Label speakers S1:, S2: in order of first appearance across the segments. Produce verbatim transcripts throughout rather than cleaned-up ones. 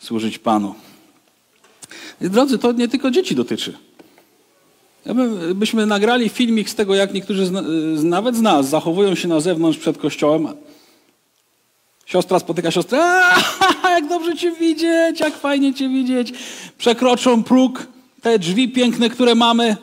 S1: służyć Panu. I drodzy, to nie tylko dzieci dotyczy. Ja by, byśmy nagrali filmik z tego, jak niektórzy z, nawet z nas zachowują się na zewnątrz przed kościołem. Siostra spotyka siostrę. A, jak dobrze Cię widzieć, jak fajnie Cię widzieć. Przekroczą próg, te drzwi piękne, które mamy.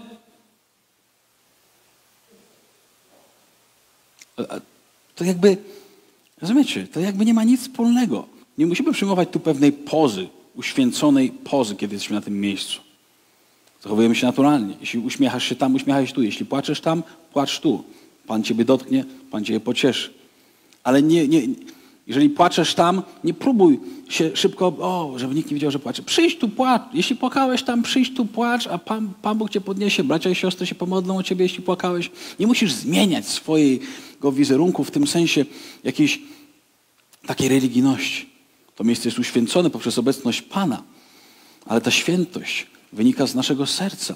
S1: To jakby, rozumiecie, to jakby nie ma nic wspólnego. Nie musimy przyjmować tu pewnej pozy, uświęconej pozy, kiedy jesteśmy na tym miejscu. Zachowujemy się naturalnie. Jeśli uśmiechasz się tam, uśmiechaj się tu. Jeśli płaczesz tam, płacz tu. Pan Ciebie dotknie, Pan Ciebie pocieszy. Ale nie, nie, jeżeli płaczesz tam, nie próbuj się szybko, o, żeby nikt nie wiedział, że płaczę. Przyjdź tu, płacz. Jeśli płakałeś tam, przyjdź tu, płacz, a Pan, Pan Bóg Cię podniesie. Bracia i siostry się pomodlą o Ciebie, jeśli płakałeś. Nie musisz zmieniać swojego wizerunku w tym sensie jakiejś takiej religijności. To miejsce jest uświęcone poprzez obecność Pana. Ale ta świętość wynika z naszego serca.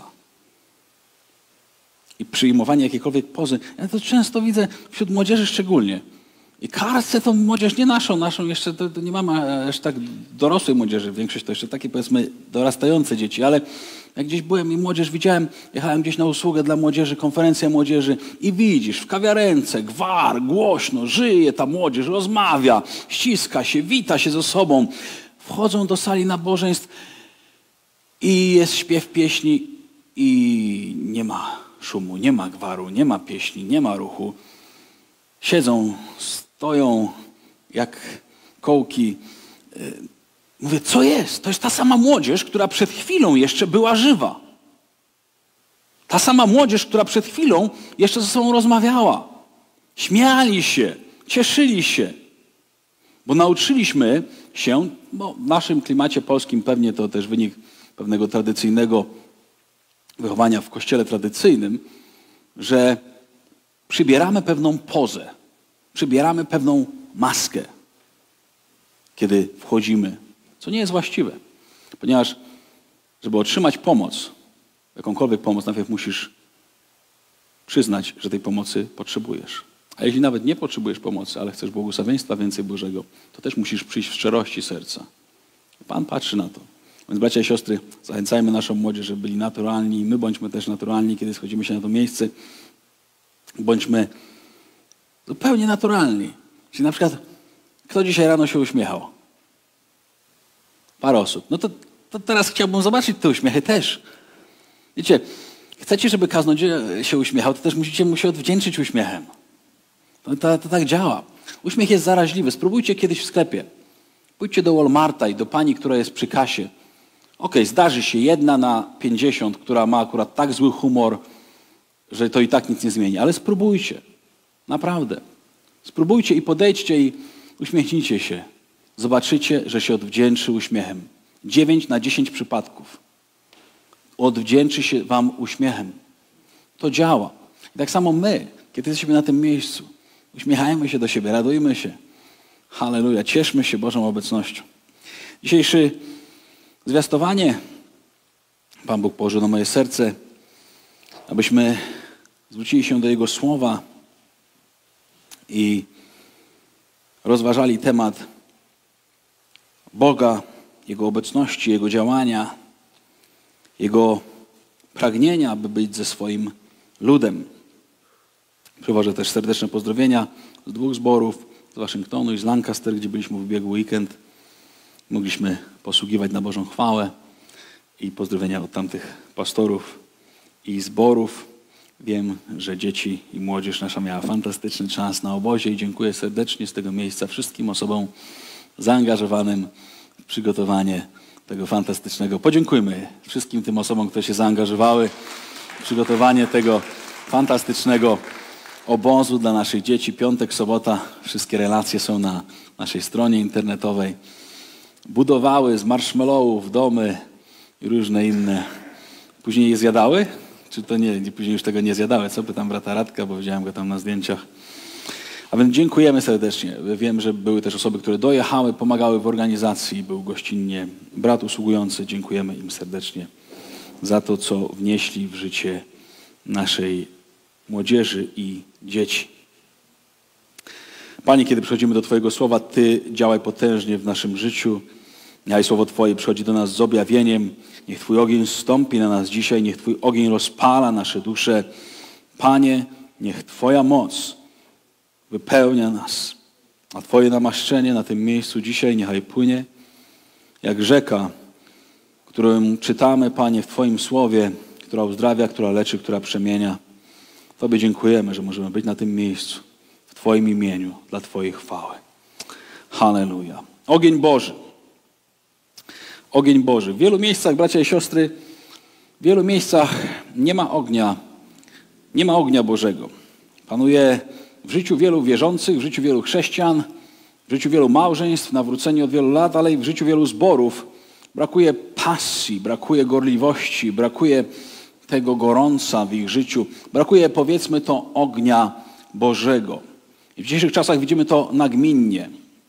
S1: I przyjmowanie jakiejkolwiek pozy. Ja to często widzę wśród młodzieży szczególnie. I karcę tą młodzież, nie naszą, naszą jeszcze to, to nie mamy aż tak dorosłej młodzieży. Większość to jeszcze takie, powiedzmy, dorastające dzieci. Ale jak gdzieś byłem i młodzież widziałem, jechałem gdzieś na usługę dla młodzieży, konferencja młodzieży i widzisz, w kawiarence, gwar, głośno, żyje ta młodzież, rozmawia, ściska się, wita się ze sobą. Wchodzą do sali nabożeństw i jest śpiew pieśni i nie ma szumu, nie ma gwaru, nie ma pieśni, nie ma ruchu. Siedzą, stoją jak kołki. Mówię, co jest? To jest ta sama młodzież, która przed chwilą jeszcze była żywa. Ta sama młodzież, która przed chwilą jeszcze ze sobą rozmawiała. Śmiali się, cieszyli się. Bo nauczyliśmy się, bo w naszym klimacie polskim pewnie to też wynik pewnego tradycyjnego wychowania w kościele tradycyjnym, że przybieramy pewną pozę, przybieramy pewną maskę, kiedy wchodzimy, co nie jest właściwe. Ponieważ, żeby otrzymać pomoc, jakąkolwiek pomoc, najpierw musisz przyznać, że tej pomocy potrzebujesz. A jeśli nawet nie potrzebujesz pomocy, ale chcesz błogosławieństwa więcej Bożego, to też musisz przyjść w szczerości serca. Pan patrzy na to. Więc bracia i siostry, zachęcajmy naszą młodzież, żeby byli naturalni i my bądźmy też naturalni, kiedy schodzimy się na to miejsce. Bądźmy zupełnie naturalni. Czyli na przykład, kto dzisiaj rano się uśmiechał? Parę osób. No to, to teraz chciałbym zobaczyć te uśmiechy też. Wiecie, chcecie, żeby kaznodzieja się uśmiechał, to też musicie mu się odwdzięczyć uśmiechem. To, to, to tak działa. Uśmiech jest zaraźliwy. Spróbujcie kiedyś w sklepie. Pójdźcie do Walmarta i do pani, która jest przy kasie. Okej, zdarzy się jedna na pięćdziesiąt, która ma akurat tak zły humor, że to i tak nic nie zmieni. Ale spróbujcie. Naprawdę. Spróbujcie i podejdźcie i uśmiechnijcie się. Zobaczycie, że się odwdzięczy uśmiechem. Dziewięć na dziesięć przypadków. Odwdzięczy się wam uśmiechem. To działa. I tak samo my, kiedy jesteśmy na tym miejscu, uśmiechajmy się do siebie, radujmy się. Halleluja. Cieszmy się Bożą obecnością. Dzisiejsze zwiastowanie Pan Bóg położył na moje serce, abyśmy zwrócili się do Jego Słowa i rozważali temat Boga, Jego obecności, Jego działania, Jego pragnienia, aby być ze swoim ludem. Przywożę też serdeczne pozdrowienia z dwóch zborów, z Waszyngtonu i z Lancaster, gdzie byliśmy w ubiegły weekend. Mogliśmy posługiwać na Bożą chwałę i pozdrowienia od tamtych pastorów i zborów. Wiem, że dzieci i młodzież nasza miała fantastyczny czas na obozie i dziękuję serdecznie z tego miejsca wszystkim osobom zaangażowanym w przygotowanie tego fantastycznego. Podziękujmy wszystkim tym osobom, które się zaangażowały w przygotowanie tego fantastycznego obozu dla naszych dzieci. Piątek, sobota, wszystkie relacje są na naszej stronie internetowej. Budowały z marshmallowów domy i różne inne. Później je zjadały? Czy to nie, później już tego nie zjadały? Co pytam brata Radka, bo widziałem go tam na zdjęciach. A więc dziękujemy serdecznie. Wiem, że były też osoby, które dojechały, pomagały w organizacji. Był gościnnie brat usługujący. Dziękujemy im serdecznie za to, co wnieśli w życie naszej młodzieży i dzieci. Panie, kiedy przychodzimy do Twojego Słowa, Ty działaj potężnie w naszym życiu. Niechaj słowo Twoje przychodzi do nas z objawieniem. Niech Twój ogień zstąpi na nas dzisiaj. Niech Twój ogień rozpala nasze dusze. Panie, niech Twoja moc wypełnia nas. A Twoje namaszczenie na tym miejscu dzisiaj niechaj płynie jak rzeka, którą czytamy, Panie, w Twoim słowie, która uzdrawia, która leczy, która przemienia. Tobie dziękujemy, że możemy być na tym miejscu w Twoim imieniu, dla Twojej chwały. Halleluja. Ogień Boży. Ogień Boży. W wielu miejscach, bracia i siostry, w wielu miejscach nie ma ognia, nie ma ognia Bożego. Panuje w życiu wielu wierzących, w życiu wielu chrześcijan, w życiu wielu małżeństw, nawróceni od wielu lat, ale i w życiu wielu zborów. Brakuje pasji, brakuje gorliwości, brakuje tego gorąca w ich życiu. Brakuje, powiedzmy to, ognia Bożego. I w dzisiejszych czasach widzimy to nagminnie.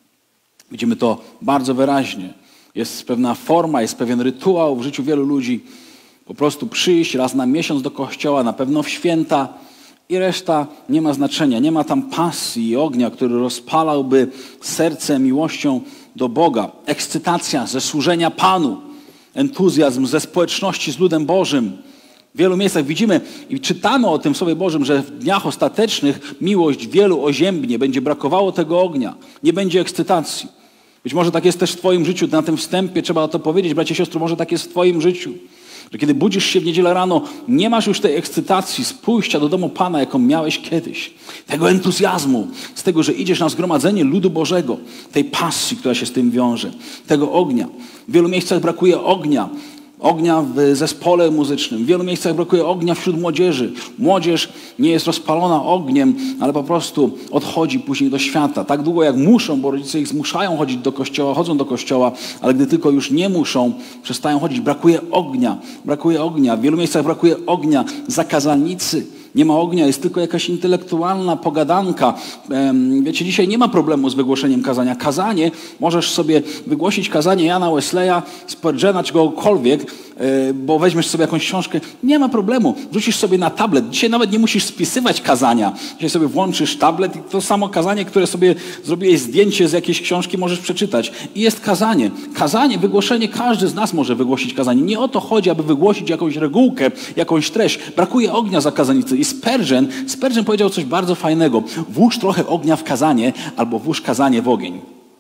S1: Widzimy to bardzo wyraźnie. Jest pewna forma, jest pewien rytuał w życiu wielu ludzi. Po prostu przyjść raz na miesiąc do kościoła, na pewno w święta i reszta nie ma znaczenia. Nie ma tam pasji i ognia, który rozpalałby serce miłością do Boga. Ekscytacja ze służenia Panu. Entuzjazm ze społeczności z ludem Bożym. W wielu miejscach widzimy i czytamy o tym w Słowie Bożym, że w dniach ostatecznych miłość wielu oziębnie. Będzie brakowało tego ognia. Nie będzie ekscytacji. Być może tak jest też w Twoim życiu. Na tym wstępie trzeba to powiedzieć, bracie i siostry, może tak jest w Twoim życiu. Że kiedy budzisz się w niedzielę rano, nie masz już tej ekscytacji z pójścia do domu Pana, jaką miałeś kiedyś. Tego entuzjazmu, z tego, że idziesz na zgromadzenie ludu Bożego. Tej pasji, która się z tym wiąże. Tego ognia. W wielu miejscach brakuje ognia. Ognia w zespole muzycznym. W wielu miejscach brakuje ognia wśród młodzieży. Młodzież nie jest rozpalona ogniem, ale po prostu odchodzi później do świata. Tak długo jak muszą, bo rodzice ich zmuszają chodzić do kościoła, chodzą do kościoła, ale gdy tylko już nie muszą, przestają chodzić. Brakuje ognia. Brakuje ognia. W wielu miejscach brakuje ognia. Zakazalnicy. Nie ma ognia, jest tylko jakaś intelektualna pogadanka. Wiecie, dzisiaj nie ma problemu z wygłoszeniem kazania. Kazanie, możesz sobie wygłosić kazanie Jana Wesleya, Spurgeona, czy kogokolwiek, bo weźmiesz sobie jakąś książkę. Nie ma problemu. Wrzucisz sobie na tablet. Dzisiaj nawet nie musisz spisywać kazania. Dzisiaj sobie włączysz tablet i to samo kazanie, które sobie zrobiłeś zdjęcie z jakiejś książki, możesz przeczytać. I jest kazanie. Kazanie, wygłoszenie, każdy z nas może wygłosić kazanie. Nie o to chodzi, aby wygłosić jakąś regułkę, jakąś treść. Brakuje ognia za kazanicy. I Spurgeon, Spurgeon powiedział coś bardzo fajnego. Włóż trochę ognia w kazanie, albo włóż kazanie w ogień.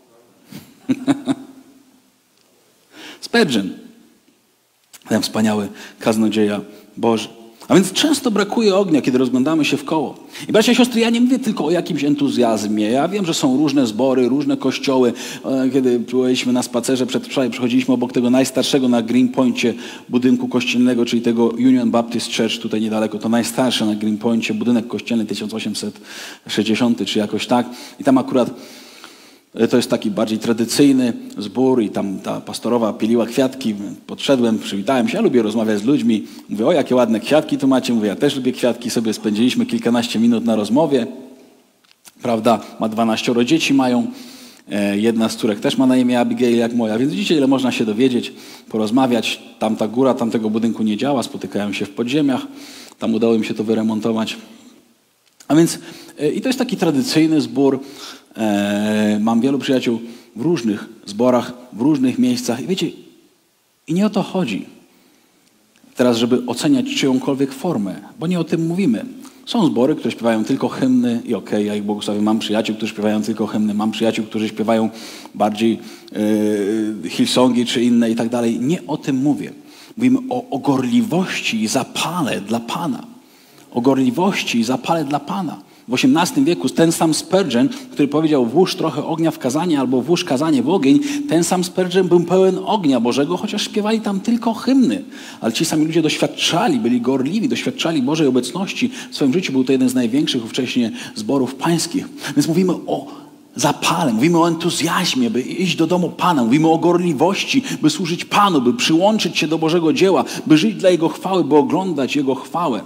S1: Spurgeon. Ten wspaniały kaznodzieja Boży. A więc często brakuje ognia, kiedy rozglądamy się w koło. I bracia i siostry, ja nie mówię tylko o jakimś entuzjazmie. Ja wiem, że są różne zbory, różne kościoły. Kiedy byliśmy na spacerze przedwczoraj, przechodziliśmy obok tego najstarszego na Greenpoincie budynku kościelnego, czyli tego Union Baptist Church, tutaj niedaleko. To najstarszy na Greenpoincie budynek kościelny tysiąc osiemset sześćdziesiąty, czy jakoś tak. I tam akurat to jest taki bardziej tradycyjny zbór i tam ta pastorowa pieliła kwiatki. Podszedłem, przywitałem się. Ja lubię rozmawiać z ludźmi. Mówię, o jakie ładne kwiatki tu macie. Mówię, ja też lubię kwiatki. Sobie spędziliśmy kilkanaście minut na rozmowie. Prawda, ma dwanaścioro dzieci mają. Jedna z córek też ma na imię Abigail jak moja. Więc widzicie, ile można się dowiedzieć, porozmawiać. Tamta góra tamtego budynku nie działa. Spotykają się w podziemiach. Tam udało im się to wyremontować. A więc i to jest taki tradycyjny zbór. E, mam wielu przyjaciół w różnych zborach, w różnych miejscach. I wiecie, i nie o to chodzi teraz, żeby oceniać czyjąkolwiek formę, bo nie o tym mówimy. Są zbory, które śpiewają tylko hymny i okej, okay, ja ich błogosławię. Mam przyjaciół, którzy śpiewają tylko hymny. Mam przyjaciół, którzy śpiewają bardziej e, hillsongi czy inne i tak dalej. Nie o tym mówię. Mówimy o, o gorliwości i zapale dla Pana. O gorliwości i zapale dla Pana. W osiemnastym wieku ten sam Spurgeon, który powiedział włóż trochę ognia w kazanie albo włóż kazanie w ogień, ten sam Spurgeon był pełen ognia Bożego, chociaż śpiewali tam tylko hymny. Ale ci sami ludzie doświadczali, byli gorliwi, doświadczali Bożej obecności. W swoim życiu był to jeden z największych ówcześnie zborów pańskich. Więc mówimy o zapale, mówimy o entuzjazmie, by iść do domu Pana. Mówimy o gorliwości, by służyć Panu, by przyłączyć się do Bożego dzieła, by żyć dla Jego chwały, by oglądać Jego chwałę.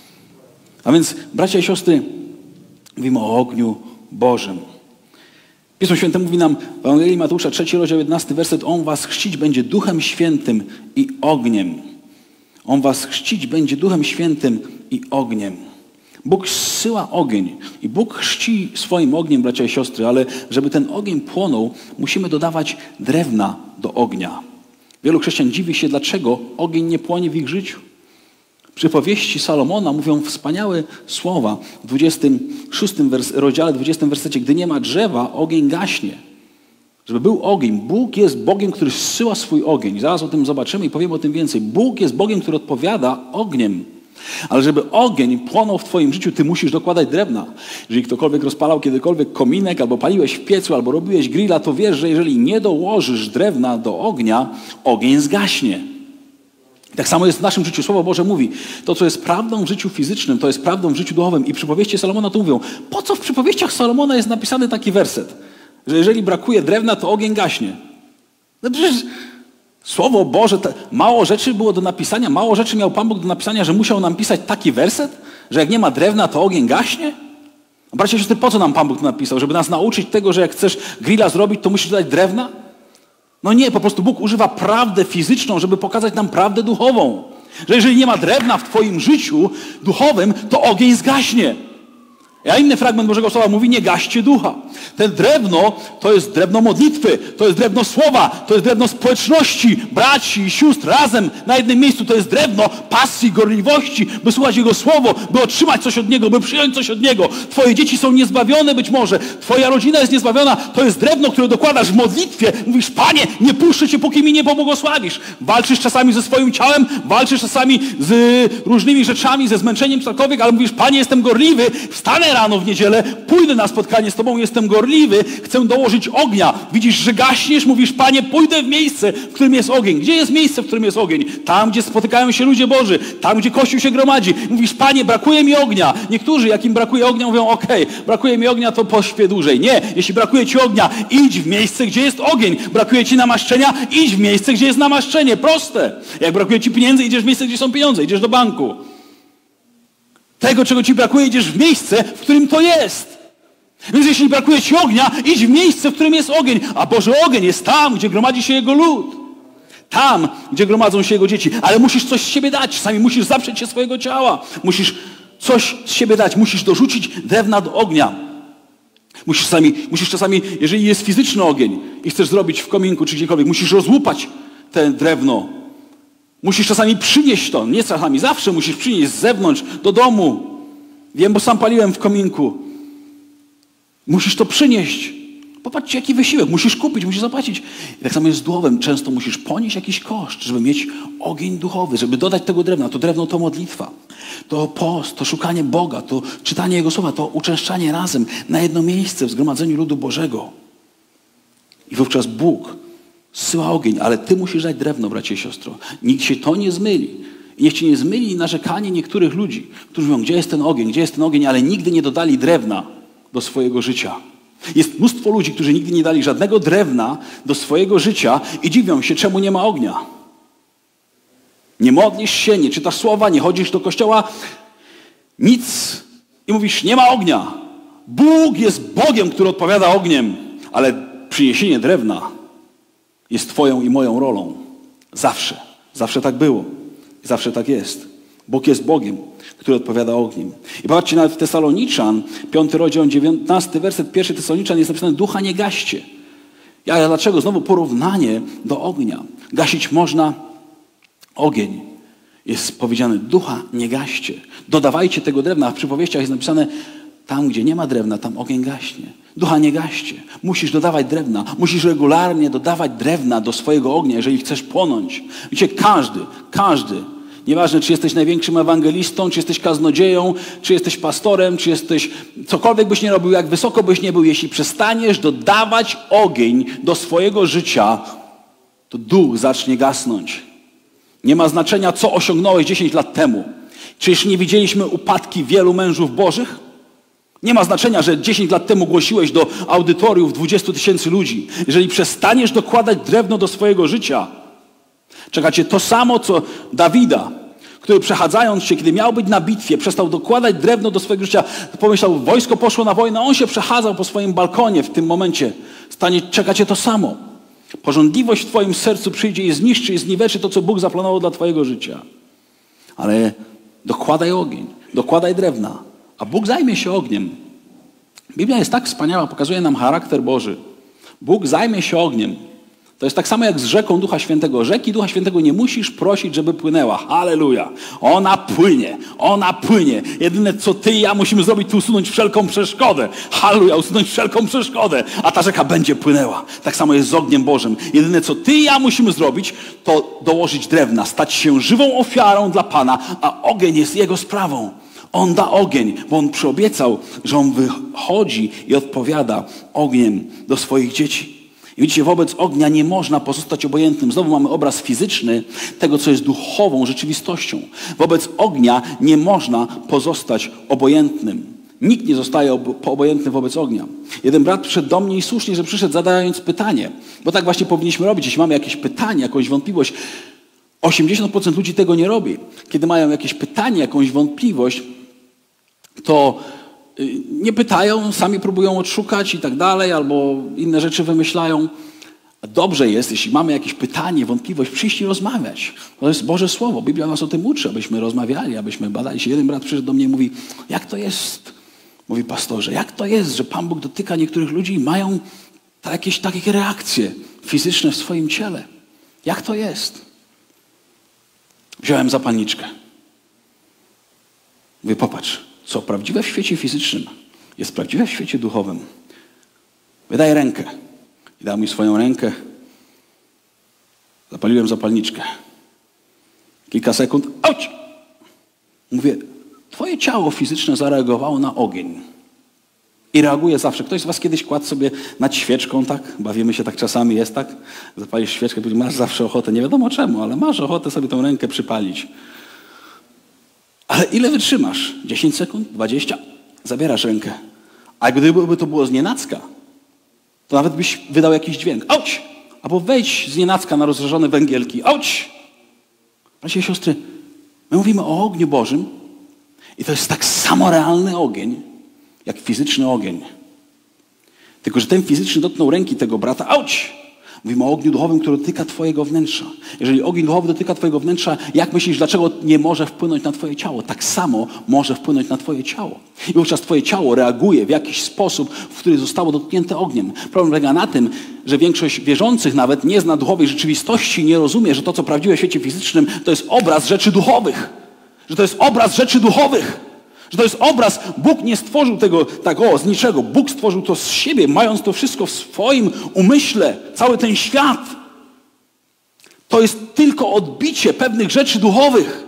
S1: A więc, bracia i siostry, mówimy o ogniu Bożym. Pismo Święte mówi nam w Ewangelii Mateusza, trzeci rozdział, jedenasty werset. On was chrzcić będzie Duchem Świętym i ogniem. On was chrzcić będzie Duchem Świętym i ogniem. Bóg zsyła ogień i Bóg chrzci swoim ogniem, bracia i siostry, ale żeby ten ogień płonął, musimy dodawać drewna do ognia. Wielu chrześcijan dziwi się, dlaczego ogień nie płonie w ich życiu. Przypowieści Salomona mówią wspaniałe słowa w dwudziestym szóstym rozdziale, dwudziestym wersecie. Gdy nie ma drzewa, ogień gaśnie. Żeby był ogień. Bóg jest Bogiem, który zsyła swój ogień. Zaraz o tym zobaczymy i powiemy o tym więcej. Bóg jest Bogiem, który odpowiada ogniem. Ale żeby ogień płonął w twoim życiu, ty musisz dokładać drewna. Jeżeli ktokolwiek rozpalał kiedykolwiek kominek, albo paliłeś w piecu, albo robiłeś grilla, to wiesz, że jeżeli nie dołożysz drewna do ognia, ogień zgaśnie. Tak samo jest w naszym życiu. Słowo Boże mówi, to co jest prawdą w życiu fizycznym, to jest prawdą w życiu duchowym. I przypowieści Salomona to mówią, po co w przypowieściach Salomona jest napisany taki werset, że jeżeli brakuje drewna, to ogień gaśnie. No przecież Słowo Boże, mało rzeczy było do napisania, mało rzeczy miał Pan Bóg do napisania, że musiał nam pisać taki werset, że jak nie ma drewna, to ogień gaśnie? Bracia i siostry, po co nam Pan Bóg to napisał? Żeby nas nauczyć tego, że jak chcesz grilla zrobić, to musisz dodać drewna? No nie, po prostu Bóg używa prawdę fizyczną, żeby pokazać nam prawdę duchową. Że jeżeli nie ma drewna w twoim życiu duchowym, to ogień zgaśnie. A inny fragment Bożego Słowa mówi, nie gaście ducha. Ten drewno to jest drewno modlitwy, to jest drewno słowa, to jest drewno społeczności, braci i sióstr razem na jednym miejscu. To jest drewno pasji, gorliwości, by słuchać Jego Słowo, by otrzymać coś od Niego, by przyjąć coś od Niego. Twoje dzieci są niezbawione być może, twoja rodzina jest niezbawiona. To jest drewno, które dokładasz w modlitwie. Mówisz, Panie, nie puszczę Cię, póki mi nie pobłogosławisz. Walczysz czasami ze swoim ciałem, walczysz czasami z różnymi rzeczami, ze zmęczeniem cokolwiek, ale mówisz, Panie, jestem gorliwy, wstanę rano w niedzielę, pójdę na spotkanie z Tobą, jestem gorliwy, chcę dołożyć ognia. Widzisz, że gaśniesz, mówisz, Panie, pójdę w miejsce, w którym jest ogień. Gdzie jest miejsce, w którym jest ogień? Tam, gdzie spotykają się ludzie Boży, tam, gdzie Kościół się gromadzi. Mówisz, Panie, brakuje mi ognia. Niektórzy, jak im brakuje ognia, mówią, okej, okay, brakuje mi ognia, to pośpię dłużej. Nie, jeśli brakuje Ci ognia, idź w miejsce, gdzie jest ogień. Brakuje Ci namaszczenia, idź w miejsce, gdzie jest namaszczenie. Proste. Jak brakuje Ci pieniędzy, idziesz w miejsce, gdzie są pieniądze, idziesz do banku. Tego, czego Ci brakuje, idziesz w miejsce, w którym to jest. Więc jeśli brakuje Ci ognia, idź w miejsce, w którym jest ogień. A Boży ogień jest tam, gdzie gromadzi się Jego lud. Tam, gdzie gromadzą się Jego dzieci. Ale musisz coś z siebie dać. Czasami musisz zaprzeć się swojego ciała. Musisz coś z siebie dać. Musisz dorzucić drewna do ognia. Musisz czasami, musisz czasami, jeżeli jest fizyczny ogień i chcesz zrobić w kominku czy gdziekolwiek, musisz rozłupać te drewno. Musisz czasami przynieść to, nie czasami, zawsze musisz przynieść z zewnątrz, do domu. Wiem, bo sam paliłem w kominku. Musisz to przynieść. Popatrzcie, jaki wysiłek. Musisz kupić, musisz zapłacić. I tak samo jest z duchowym. Często musisz ponieść jakiś koszt, żeby mieć ogień duchowy, żeby dodać tego drewna. To drewno to modlitwa, to post, to szukanie Boga, to czytanie Jego Słowa, to uczęszczanie razem na jedno miejsce w zgromadzeniu ludu Bożego. I wówczas Bóg zsyła ogień, ale ty musisz dać drewno, bracie i siostro. Nikt się to nie zmyli. I niech ci nie zmyli narzekanie niektórych ludzi, którzy mówią, gdzie jest ten ogień, gdzie jest ten ogień, ale nigdy nie dodali drewna do swojego życia. Jest mnóstwo ludzi, którzy nigdy nie dali żadnego drewna do swojego życia i dziwią się, czemu nie ma ognia. Nie modlisz się, nie czytasz słowa, nie chodzisz do kościoła, nic i mówisz, nie ma ognia. Bóg jest Bogiem, który odpowiada ogniem, ale przyniesienie drewna jest twoją i moją rolą. Zawsze. Zawsze tak było. Zawsze tak jest. Bóg jest Bogiem, który odpowiada ogniem. I patrzcie, nawet w Tesaloniczan, piąty rozdział, dziewiętnasty werset, pierwszy Tesaloniczan jest napisane, ducha nie gaście. Ja, dlaczego? Znowu porównanie do ognia. Gasić można ogień. Jest powiedziane, ducha nie gaście. Dodawajcie tego drewna, a w przypowieściach jest napisane, tam, gdzie nie ma drewna, tam ogień gaśnie. Ducha nie gaście. Musisz dodawać drewna. Musisz regularnie dodawać drewna do swojego ognia, jeżeli chcesz płonąć. Wiecie, każdy, każdy, nieważne, czy jesteś największym ewangelistą, czy jesteś kaznodzieją, czy jesteś pastorem, czy jesteś, cokolwiek byś nie robił, jak wysoko byś nie był, jeśli przestaniesz dodawać ogień do swojego życia, to duch zacznie gasnąć. Nie ma znaczenia, co osiągnąłeś dziesięć lat temu. Czyż nie widzieliśmy upadki wielu mężów bożych? Nie ma znaczenia, że dziesięć lat temu głosiłeś do audytoriów dwudziestu tysięcy ludzi. Jeżeli przestaniesz dokładać drewno do swojego życia, czeka cię to samo, co Dawida, który przechadzając się, kiedy miał być na bitwie, przestał dokładać drewno do swojego życia. Pomyślał, wojsko poszło na wojnę, on się przechadzał po swoim balkonie w tym momencie. Stanie, czeka cię to samo. Pożądliwość w twoim sercu przyjdzie i zniszczy i zniweczy to, co Bóg zaplanował dla twojego życia. Ale dokładaj ogień, dokładaj drewna, a Bóg zajmie się ogniem. Biblia jest tak wspaniała, pokazuje nam charakter Boży. Bóg zajmie się ogniem. To jest tak samo jak z rzeką Ducha Świętego. Rzeki Ducha Świętego nie musisz prosić, żeby płynęła. Halleluja. Ona płynie. Ona płynie. Jedyne co ty i ja musimy zrobić, to usunąć wszelką przeszkodę. Halleluja. Usunąć wszelką przeszkodę. A ta rzeka będzie płynęła. Tak samo jest z ogniem Bożym. Jedyne co ty i ja musimy zrobić, to dołożyć drewna. Stać się żywą ofiarą dla Pana, a ogień jest Jego sprawą. On da ogień, bo On przyobiecał, że On wychodzi i odpowiada ogniem do swoich dzieci. I widzicie, wobec ognia nie można pozostać obojętnym. Znowu mamy obraz fizyczny tego, co jest duchową rzeczywistością. Wobec ognia nie można pozostać obojętnym. Nikt nie zostaje ob- obojętny wobec ognia. Jeden brat przyszedł do mnie i słusznie, że przyszedł zadając pytanie. Bo tak właśnie powinniśmy robić. Jeśli mamy jakieś pytanie, jakąś wątpliwość, osiemdziesiąt procent ludzi tego nie robi. Kiedy mają jakieś pytanie, jakąś wątpliwość, to nie pytają, sami próbują odszukać i tak dalej, albo inne rzeczy wymyślają. Dobrze jest, jeśli mamy jakieś pytanie, wątpliwość, przyjść i rozmawiać. To jest Boże Słowo. Biblia nas o tym uczy, abyśmy rozmawiali, abyśmy badali się. Jeden brat przyszedł do mnie i mówi, jak to jest, mówi pastorze, jak to jest, że Pan Bóg dotyka niektórych ludzi i mają jakieś takie reakcje fizyczne w swoim ciele. Jak to jest? Wziąłem zapalniczkę. Mówię, popatrz, co prawdziwe w świecie fizycznym jest prawdziwe w świecie duchowym. Wydaję rękę. I dał mi swoją rękę. Zapaliłem zapalniczkę. Kilka sekund. Auć! Mówię, twoje ciało fizyczne zareagowało na ogień. I reaguje zawsze. Ktoś z was kiedyś kładł sobie nad świeczką, tak? Bawimy się tak czasami, jest tak? Zapalisz świeczkę, masz zawsze ochotę, nie wiadomo czemu, ale masz ochotę sobie tą rękę przypalić. Ale ile wytrzymasz? dziesięć sekund? dwadzieścia? Zabierasz rękę. A gdyby to było znienacka, to nawet byś wydał jakiś dźwięk. Auć! Albo wejdź znienacka na rozżarzone węgielki. Auć! Bracia i siostry, my mówimy o ogniu Bożym i to jest tak samo realny ogień, jak fizyczny ogień. Tylko że ten fizyczny dotknął ręki tego brata. Auć! Mówimy o ogniu duchowym, który dotyka twojego wnętrza. Jeżeli ogień duchowy dotyka twojego wnętrza, jak myślisz, dlaczego nie może wpłynąć na twoje ciało? Tak samo może wpłynąć na twoje ciało. I wówczas twoje ciało reaguje w jakiś sposób, w który zostało dotknięte ogniem. Problem polega na tym, że większość wierzących nawet nie zna duchowej rzeczywistości i nie rozumie, że to, co prawdziwe w świecie fizycznym, to jest obraz rzeczy duchowych. Że to jest obraz rzeczy duchowych. Że to jest obraz, Bóg nie stworzył tego tak o, z niczego. Bóg stworzył to z siebie, mając to wszystko w swoim umyśle. Cały ten świat. To jest tylko odbicie pewnych rzeczy duchowych.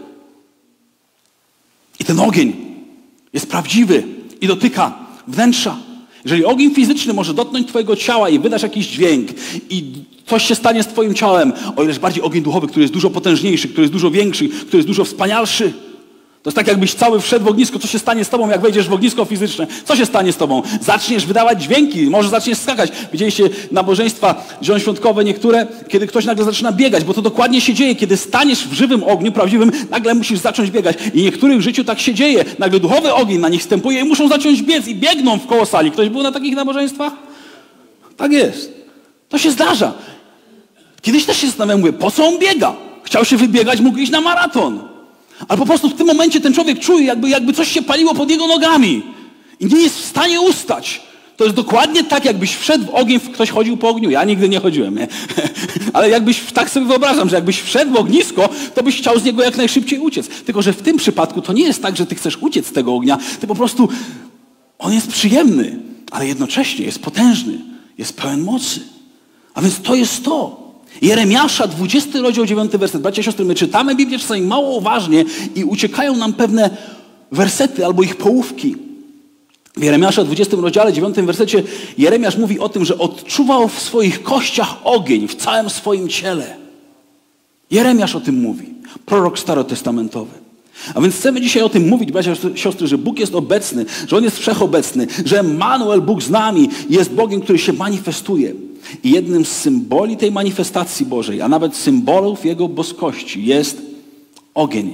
S1: I ten ogień jest prawdziwy i dotyka wnętrza. Jeżeli ogień fizyczny może dotknąć twojego ciała i wydasz jakiś dźwięk i coś się stanie z twoim ciałem, o ileż bardziej ogień duchowy, który jest dużo potężniejszy, który jest dużo większy, który jest dużo wspanialszy. To jest tak, jakbyś cały wszedł w ognisko. Co się stanie z tobą, jak wejdziesz w ognisko fizyczne? Co się stanie z tobą? Zaczniesz wydawać dźwięki, może zaczniesz skakać. Widzieliście nabożeństwa zielonoświątkowe niektóre, kiedy ktoś nagle zaczyna biegać, bo to dokładnie się dzieje. Kiedy staniesz w żywym ogniu, prawdziwym, nagle musisz zacząć biegać. I niektórych w życiu tak się dzieje. Nagle duchowy ogień na nich wstępuje i muszą zacząć biec i biegną w koło sali. Ktoś był na takich nabożeństwach? Tak jest. To się zdarza. Kiedyś też się zastanawiam, mówię, po co on biega? Chciał się wybiegać, mógł iść na maraton. Ale po prostu w tym momencie ten człowiek czuje, jakby, jakby coś się paliło pod jego nogami. I nie jest w stanie ustać. To jest dokładnie tak, jakbyś wszedł w ogień, ktoś chodził po ogniu. Ja nigdy nie chodziłem, nie? Ale jakbyś, tak sobie wyobrażam, że jakbyś wszedł w ognisko, to byś chciał z niego jak najszybciej uciec. Tylko że w tym przypadku to nie jest tak, że ty chcesz uciec z tego ognia, ty po prostu, on jest przyjemny, ale jednocześnie jest potężny, jest pełen mocy. A więc to jest to. Jeremiasza, dwudziesty rozdział, dziewiąty werset. Bracia i siostry, my czytamy Biblię czasami mało uważnie i uciekają nam pewne wersety albo ich połówki. W Jeremiasza, dwudziestym rozdziale, dziewiątym wersecie Jeremiasz mówi o tym, że odczuwał w swoich kościach ogień w całym swoim ciele. Jeremiasz o tym mówi. Prorok starotestamentowy. A więc chcemy dzisiaj o tym mówić, bracia i siostry, że Bóg jest obecny, że On jest wszechobecny, że Emmanuel, Bóg z nami, jest Bogiem, który się manifestuje. I jednym z symboli tej manifestacji Bożej, a nawet symbolów Jego boskości jest ogień.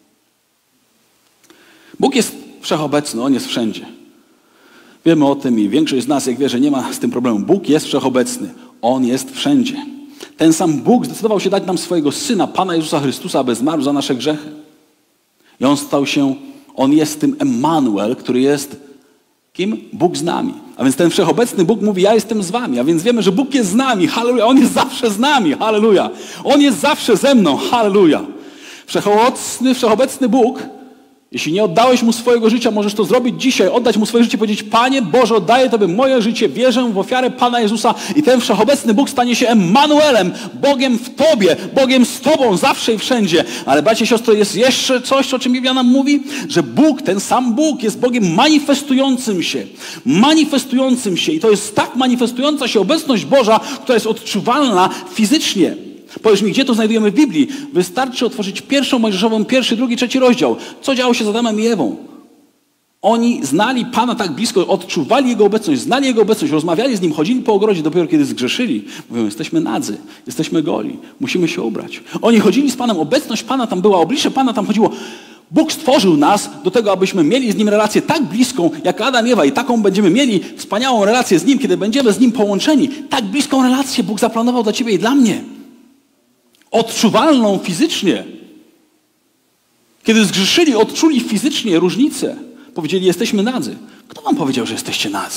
S1: Bóg jest wszechobecny, On jest wszędzie. Wiemy o tym i większość z nas, jak wie, że nie ma z tym problemu. Bóg jest wszechobecny, On jest wszędzie. Ten sam Bóg zdecydował się dać nam swojego Syna, Pana Jezusa Chrystusa, aby zmarł za nasze grzechy. I On stał się On jest tym Emmanuel, który jest kim? Bóg z nami. A więc ten wszechobecny Bóg mówi, ja jestem z wami. A więc wiemy, że Bóg jest z nami. Halleluja. On jest zawsze z nami. Halleluja. On jest zawsze ze mną. Halleluja. Wszechobecny, wszechobecny Bóg, jeśli nie oddałeś Mu swojego życia, możesz to zrobić dzisiaj, oddać Mu swoje życie, powiedzieć, Panie Boże, oddaję Tobie moje życie, wierzę w ofiarę Pana Jezusa i ten wszechobecny Bóg stanie się Emmanuelem, Bogiem w Tobie, Bogiem z Tobą, zawsze i wszędzie. Ale bracie i siostry, jest jeszcze coś, o czym Biblia nam mówi, że Bóg, ten sam Bóg jest Bogiem manifestującym się, manifestującym się i to jest tak manifestująca się obecność Boża, która jest odczuwalna fizycznie. Powiedz mi, gdzie to znajdujemy w Biblii? Wystarczy otworzyć pierwszą Mojżeszową, pierwszy, drugi, trzeci rozdział. Co działo się z Adamem i Ewą? Oni znali Pana tak blisko, odczuwali Jego obecność, znali Jego obecność, rozmawiali z Nim, chodzili po ogrodzie, dopiero kiedy zgrzeszyli. Mówią, jesteśmy nadzy, jesteśmy goli, musimy się ubrać. Oni chodzili z Panem, obecność Pana tam była, oblicze Pana tam chodziło. Bóg stworzył nas do tego, abyśmy mieli z Nim relację tak bliską, jak Adam i Ewa i taką będziemy mieli wspaniałą relację z Nim, kiedy będziemy z Nim połączeni. Tak bliską relację Bóg zaplanował dla Ciebie i dla mnie. Odczuwalną fizycznie. Kiedy zgrzeszyli, odczuli fizycznie różnicę. Powiedzieli, jesteśmy nadzy. Kto wam powiedział, że jesteście nadzy?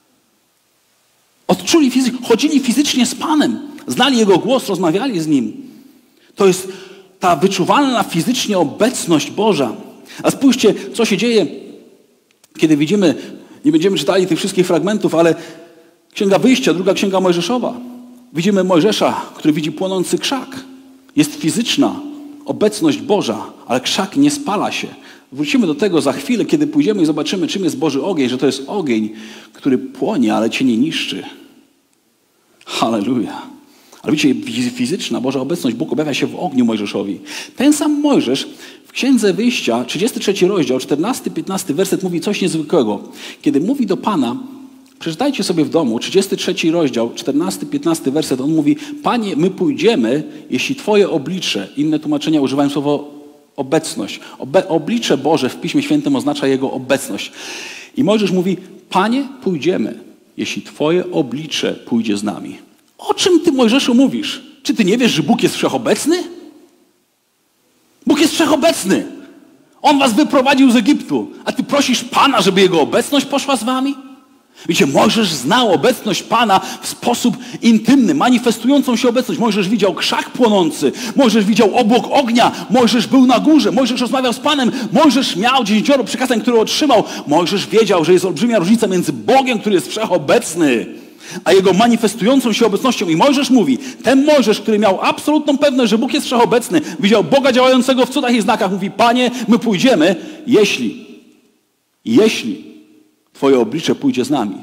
S1: Odczuli fizycznie, chodzili fizycznie z Panem. Znali Jego głos, rozmawiali z Nim. To jest ta wyczuwalna fizycznie obecność Boża. A spójrzcie, co się dzieje, kiedy widzimy, nie będziemy czytali tych wszystkich fragmentów, ale Księga Wyjścia, druga Księga Mojżeszowa. Widzimy Mojżesza, który widzi płonący krzak. Jest fizyczna obecność Boża, ale krzak nie spala się. Wrócimy do tego za chwilę, kiedy pójdziemy i zobaczymy, czym jest Boży ogień, że to jest ogień, który płonie, ale cię nie niszczy. Halleluja. Ale widzicie, fizyczna Boża obecność, Bóg objawia się w ogniu Mojżeszowi. Ten sam Mojżesz w Księdze Wyjścia, trzydziesty trzeci rozdział, czternasty, piętnasty werset mówi coś niezwykłego. Kiedy mówi do Pana, przeczytajcie sobie w domu, trzydziesty trzeci rozdział, czternasty, piętnasty werset, on mówi, Panie, my pójdziemy, jeśli Twoje oblicze, inne tłumaczenia używają słowo obecność. Obe, oblicze Boże w Piśmie Świętym oznacza Jego obecność. I Mojżesz mówi, Panie, pójdziemy, jeśli Twoje oblicze pójdzie z nami. O czym Ty, Mojżeszu, mówisz? Czy Ty nie wiesz, że Bóg jest wszechobecny? Bóg jest wszechobecny. On was wyprowadził z Egiptu, a Ty prosisz Pana, żeby Jego obecność poszła z wami? Wiecie, Mojżesz znał obecność Pana w sposób intymny, manifestującą się obecność. Mojżesz widział krzak płonący, Mojżesz widział obłok ognia, Mojżesz był na górze, Mojżesz rozmawiał z Panem, Mojżesz miał dziesięcioro przykazań, które otrzymał. Mojżesz wiedział, że jest olbrzymia różnica między Bogiem, który jest wszechobecny, a Jego manifestującą się obecnością. I Mojżesz mówi, ten Mojżesz, który miał absolutną pewność, że Bóg jest wszechobecny, widział Boga działającego w cudach i znakach, mówi, Panie, my pójdziemy, jeśli, jeśli Twoje oblicze pójdzie z nami.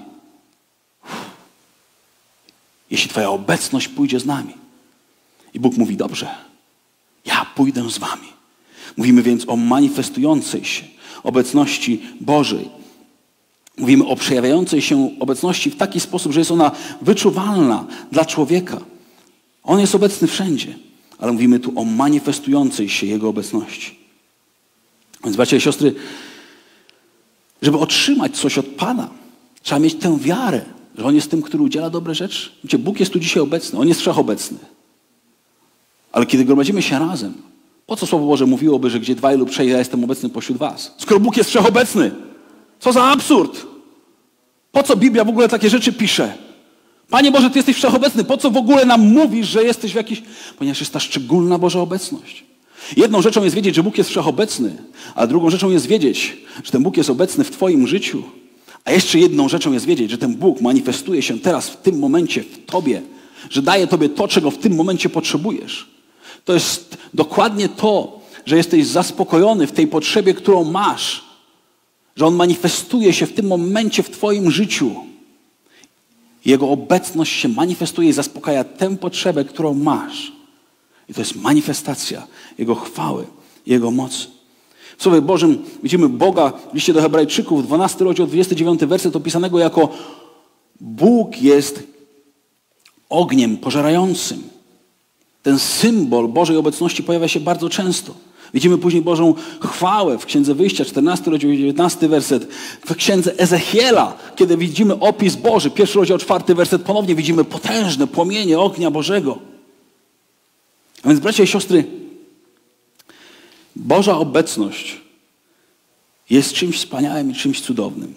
S1: Jeśli Twoja obecność pójdzie z nami. I Bóg mówi, dobrze, ja pójdę z wami. Mówimy więc o manifestującej się obecności Bożej. Mówimy o przejawiającej się obecności w taki sposób, że jest ona wyczuwalna dla człowieka. On jest obecny wszędzie, ale mówimy tu o manifestującej się Jego obecności. Więc bracia i siostry, żeby otrzymać coś od Pana, trzeba mieć tę wiarę, że On jest tym, który udziela dobre rzeczy. Wiecie, Bóg jest tu dzisiaj obecny, On jest wszechobecny. Ale kiedy gromadzimy się razem, po co Słowo Boże mówiłoby, że gdzie dwaj lub trzej, ja jestem obecny pośród was? Skoro Bóg jest wszechobecny. Co za absurd! Po co Biblia w ogóle takie rzeczy pisze? Panie Boże, Ty jesteś wszechobecny. Po co w ogóle nam mówisz, że jesteś w jakiś... Ponieważ jest ta szczególna Boża obecność. Jedną rzeczą jest wiedzieć, że Bóg jest wszechobecny, a drugą rzeczą jest wiedzieć, że ten Bóg jest obecny w Twoim życiu. A jeszcze jedną rzeczą jest wiedzieć, że ten Bóg manifestuje się teraz w tym momencie w Tobie, że daje Tobie to, czego w tym momencie potrzebujesz. To jest dokładnie to, że jesteś zaspokojony w tej potrzebie, którą masz. Że On manifestuje się w tym momencie w Twoim życiu. Jego obecność się manifestuje i zaspokaja tę potrzebę, którą masz. I to jest manifestacja Jego chwały, Jego mocy. W Słowie Bożym widzimy Boga w liście do Hebrajczyków, dwunasty rozdział, dwudziesty dziewiąty werset, opisanego jako Bóg jest ogniem pożerającym. Ten symbol Bożej obecności pojawia się bardzo często. Widzimy później Bożą chwałę w Księdze Wyjścia, czternasty rozdział, dziewiętnasty werset. W Księdze Ezechiela, kiedy widzimy opis Boży, pierwszy rozdział, czwarty werset, ponownie widzimy potężne płomienie ognia Bożego. A więc bracia i siostry, Boża obecność jest czymś wspaniałym i czymś cudownym.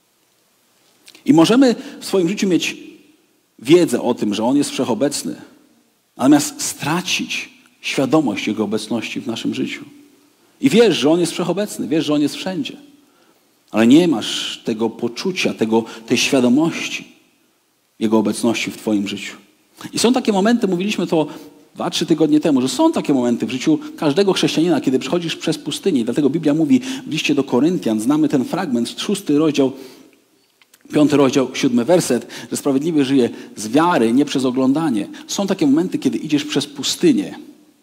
S1: I możemy w swoim życiu mieć wiedzę o tym, że On jest wszechobecny, natomiast stracić świadomość Jego obecności w naszym życiu. I wiesz, że On jest wszechobecny, wiesz, że On jest wszędzie. Ale nie masz tego poczucia, tego, tej świadomości Jego obecności w twoim życiu. I są takie momenty, mówiliśmy to dwa, trzy tygodnie temu, że są takie momenty w życiu każdego chrześcijanina, kiedy przechodzisz przez pustynię. I dlatego Biblia mówi w liście do Koryntian, znamy ten fragment, szósty rozdział, piąty rozdział, siódmy werset, że sprawiedliwy żyje z wiary, nie przez oglądanie. Są takie momenty, kiedy idziesz przez pustynię.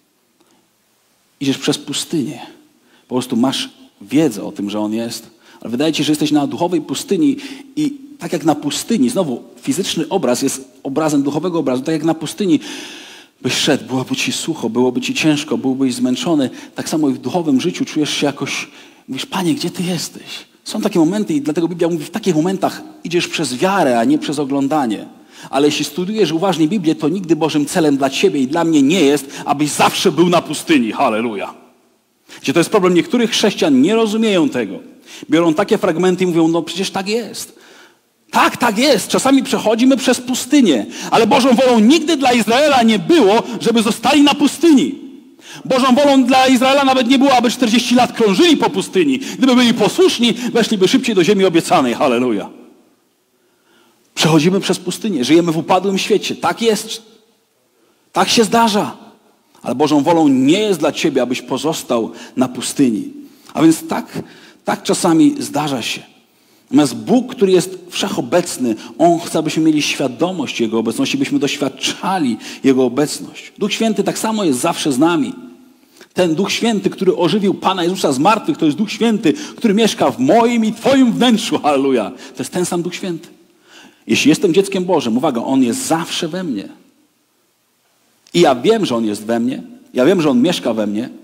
S1: Idziesz przez pustynię. Po prostu masz wiedzę o tym, że On jest. Ale wydaje ci się, że jesteś na duchowej pustyni i tak jak na pustyni, znowu fizyczny obraz jest obrazem duchowego obrazu, tak jak na pustyni byś szedł, byłoby ci sucho, byłoby ci ciężko, byłbyś zmęczony. Tak samo i w duchowym życiu czujesz się jakoś, mówisz, Panie, gdzie Ty jesteś? Są takie momenty i dlatego Biblia mówi, w takich momentach idziesz przez wiarę, a nie przez oglądanie. Ale jeśli studujesz uważnie Biblię, to nigdy Bożym celem dla ciebie i dla mnie nie jest, abyś zawsze był na pustyni. Halleluja. Gdzie to jest problem, niektórych chrześcijan nie rozumieją tego. Biorą takie fragmenty i mówią, no przecież tak jest. Tak, tak jest. Czasami przechodzimy przez pustynię, ale Bożą wolą nigdy dla Izraela nie było, żeby zostali na pustyni. Bożą wolą dla Izraela nawet nie było, aby czterdzieści lat krążyli po pustyni. Gdyby byli posłuszni, weszliby szybciej do ziemi obiecanej. Halleluja. Przechodzimy przez pustynię, żyjemy w upadłym świecie. Tak jest. Tak się zdarza. Ale Bożą wolą nie jest dla ciebie, abyś pozostał na pustyni. A więc tak, tak czasami zdarza się. Natomiast Bóg, który jest wszechobecny, On chce, abyśmy mieli świadomość Jego obecności, byśmy doświadczali Jego obecność. Duch Święty tak samo jest zawsze z nami. Ten Duch Święty, który ożywił Pana Jezusa z martwych, to jest Duch Święty, który mieszka w moim i twoim wnętrzu. Halleluja. To jest ten sam Duch Święty. Jeśli jestem dzieckiem Bożym, uwaga, On jest zawsze we mnie. I ja wiem, że On jest we mnie. Ja wiem, że On mieszka we mnie.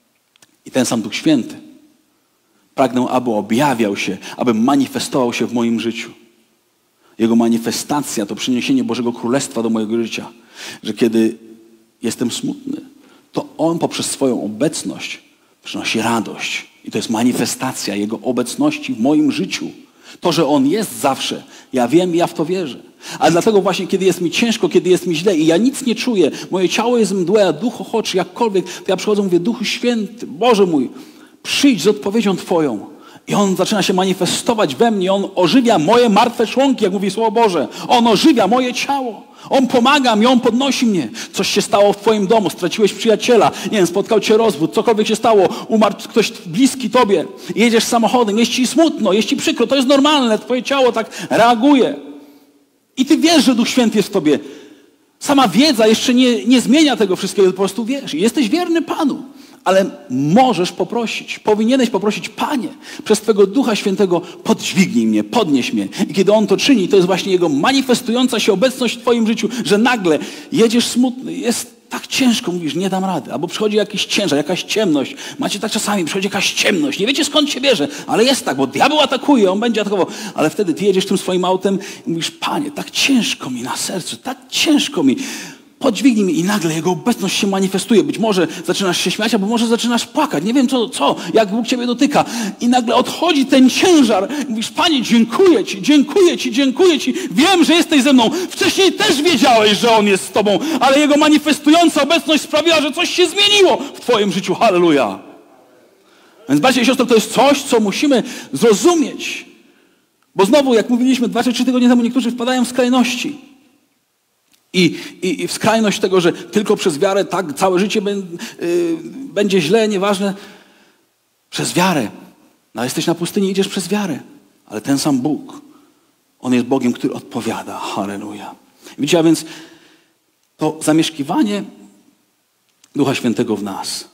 S1: I ten sam Duch Święty. Pragnę, aby objawiał się, aby manifestował się w moim życiu. Jego manifestacja to przyniesienie Bożego Królestwa do mojego życia. Że kiedy jestem smutny, to On poprzez swoją obecność przynosi radość. I to jest manifestacja Jego obecności w moim życiu. To, że On jest zawsze. Ja wiem i ja w to wierzę. Ale dlatego właśnie, kiedy jest mi ciężko, kiedy jest mi źle i ja nic nie czuję, moje ciało jest mdłe, a duch ochoczy, jakkolwiek, to ja przychodzę i mówię, Duchu Święty, Boże mój, przyjdź z odpowiedzią Twoją. I On zaczyna się manifestować we mnie. On ożywia moje martwe członki, jak mówi Słowo Boże. On ożywia moje ciało. On pomaga mi, On podnosi mnie. Coś się stało w Twoim domu, straciłeś przyjaciela, nie wiem, spotkał Cię rozwód, cokolwiek się stało, umarł ktoś bliski Tobie. Jedziesz samochodem, jest Ci smutno, jest Ci przykro, to jest normalne, Twoje ciało tak reaguje. I Ty wiesz, że Duch Święty jest w Tobie. Sama wiedza jeszcze nie, nie zmienia tego wszystkiego, po prostu wiesz. I jesteś wierny Panu. Ale możesz poprosić, powinieneś poprosić, Panie, przez Twego Ducha Świętego podźwignij mnie, podnieś mnie. I kiedy On to czyni, to jest właśnie Jego manifestująca się obecność w Twoim życiu, że nagle jedziesz smutny, jest tak ciężko, mówisz, nie dam rady. Albo przychodzi jakiś ciężar, jakaś ciemność. Macie tak czasami, przychodzi jakaś ciemność, nie wiecie skąd się bierze, ale jest tak, bo diabeł atakuje, on będzie atakował. Ale wtedy Ty jedziesz tym swoim autem i mówisz, Panie, tak ciężko mi na sercu, tak ciężko mi. Podźwignij mnie i nagle Jego obecność się manifestuje. Być może zaczynasz się śmiać, albo może zaczynasz płakać. Nie wiem co, co, jak Bóg Ciebie dotyka. I nagle odchodzi ten ciężar. Mówisz, Panie, dziękuję Ci, dziękuję Ci, dziękuję Ci. Wiem, że jesteś ze mną. Wcześniej też wiedziałeś, że On jest z Tobą, ale Jego manifestująca obecność sprawiła, że coś się zmieniło w Twoim życiu. Halleluja. Więc bracia i siostry, to jest coś, co musimy zrozumieć. Bo znowu, jak mówiliśmy dwa czy trzy tygodnie temu, niektórzy wpadają w skrajności. I, i, I w skrajność tego, że tylko przez wiarę tak całe życie bę, yy, będzie źle, nieważne. Przez wiarę. No, jesteś na pustyni, idziesz przez wiarę. Ale ten sam Bóg, On jest Bogiem, który odpowiada. Halleluja. Widzicie, a więc to zamieszkiwanie Ducha Świętego w nas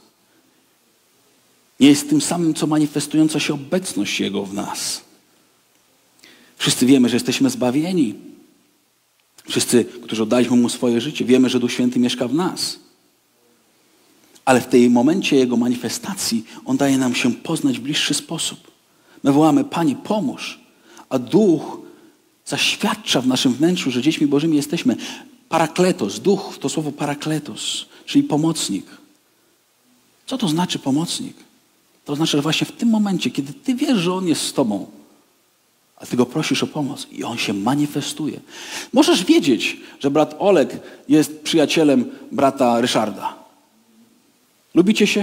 S1: nie jest tym samym, co manifestująca się obecność Jego w nas. Wszyscy wiemy, że jesteśmy zbawieni. Wszyscy, którzy oddaliśmy Mu swoje życie, wiemy, że Duch Święty mieszka w nas. Ale w tej momencie Jego manifestacji On daje nam się poznać w bliższy sposób. My wołamy, Panie, pomóż. A Duch zaświadcza w naszym wnętrzu, że dziećmi Bożymi jesteśmy. Parakletos, Duch to słowo parakletos, czyli pomocnik. Co to znaczy pomocnik? To znaczy, że właśnie w tym momencie, kiedy ty wiesz, że On jest z tobą, a ty Go prosisz o pomoc i On się manifestuje. Możesz wiedzieć, że brat Oleg jest przyjacielem brata Ryszarda. Lubicie się?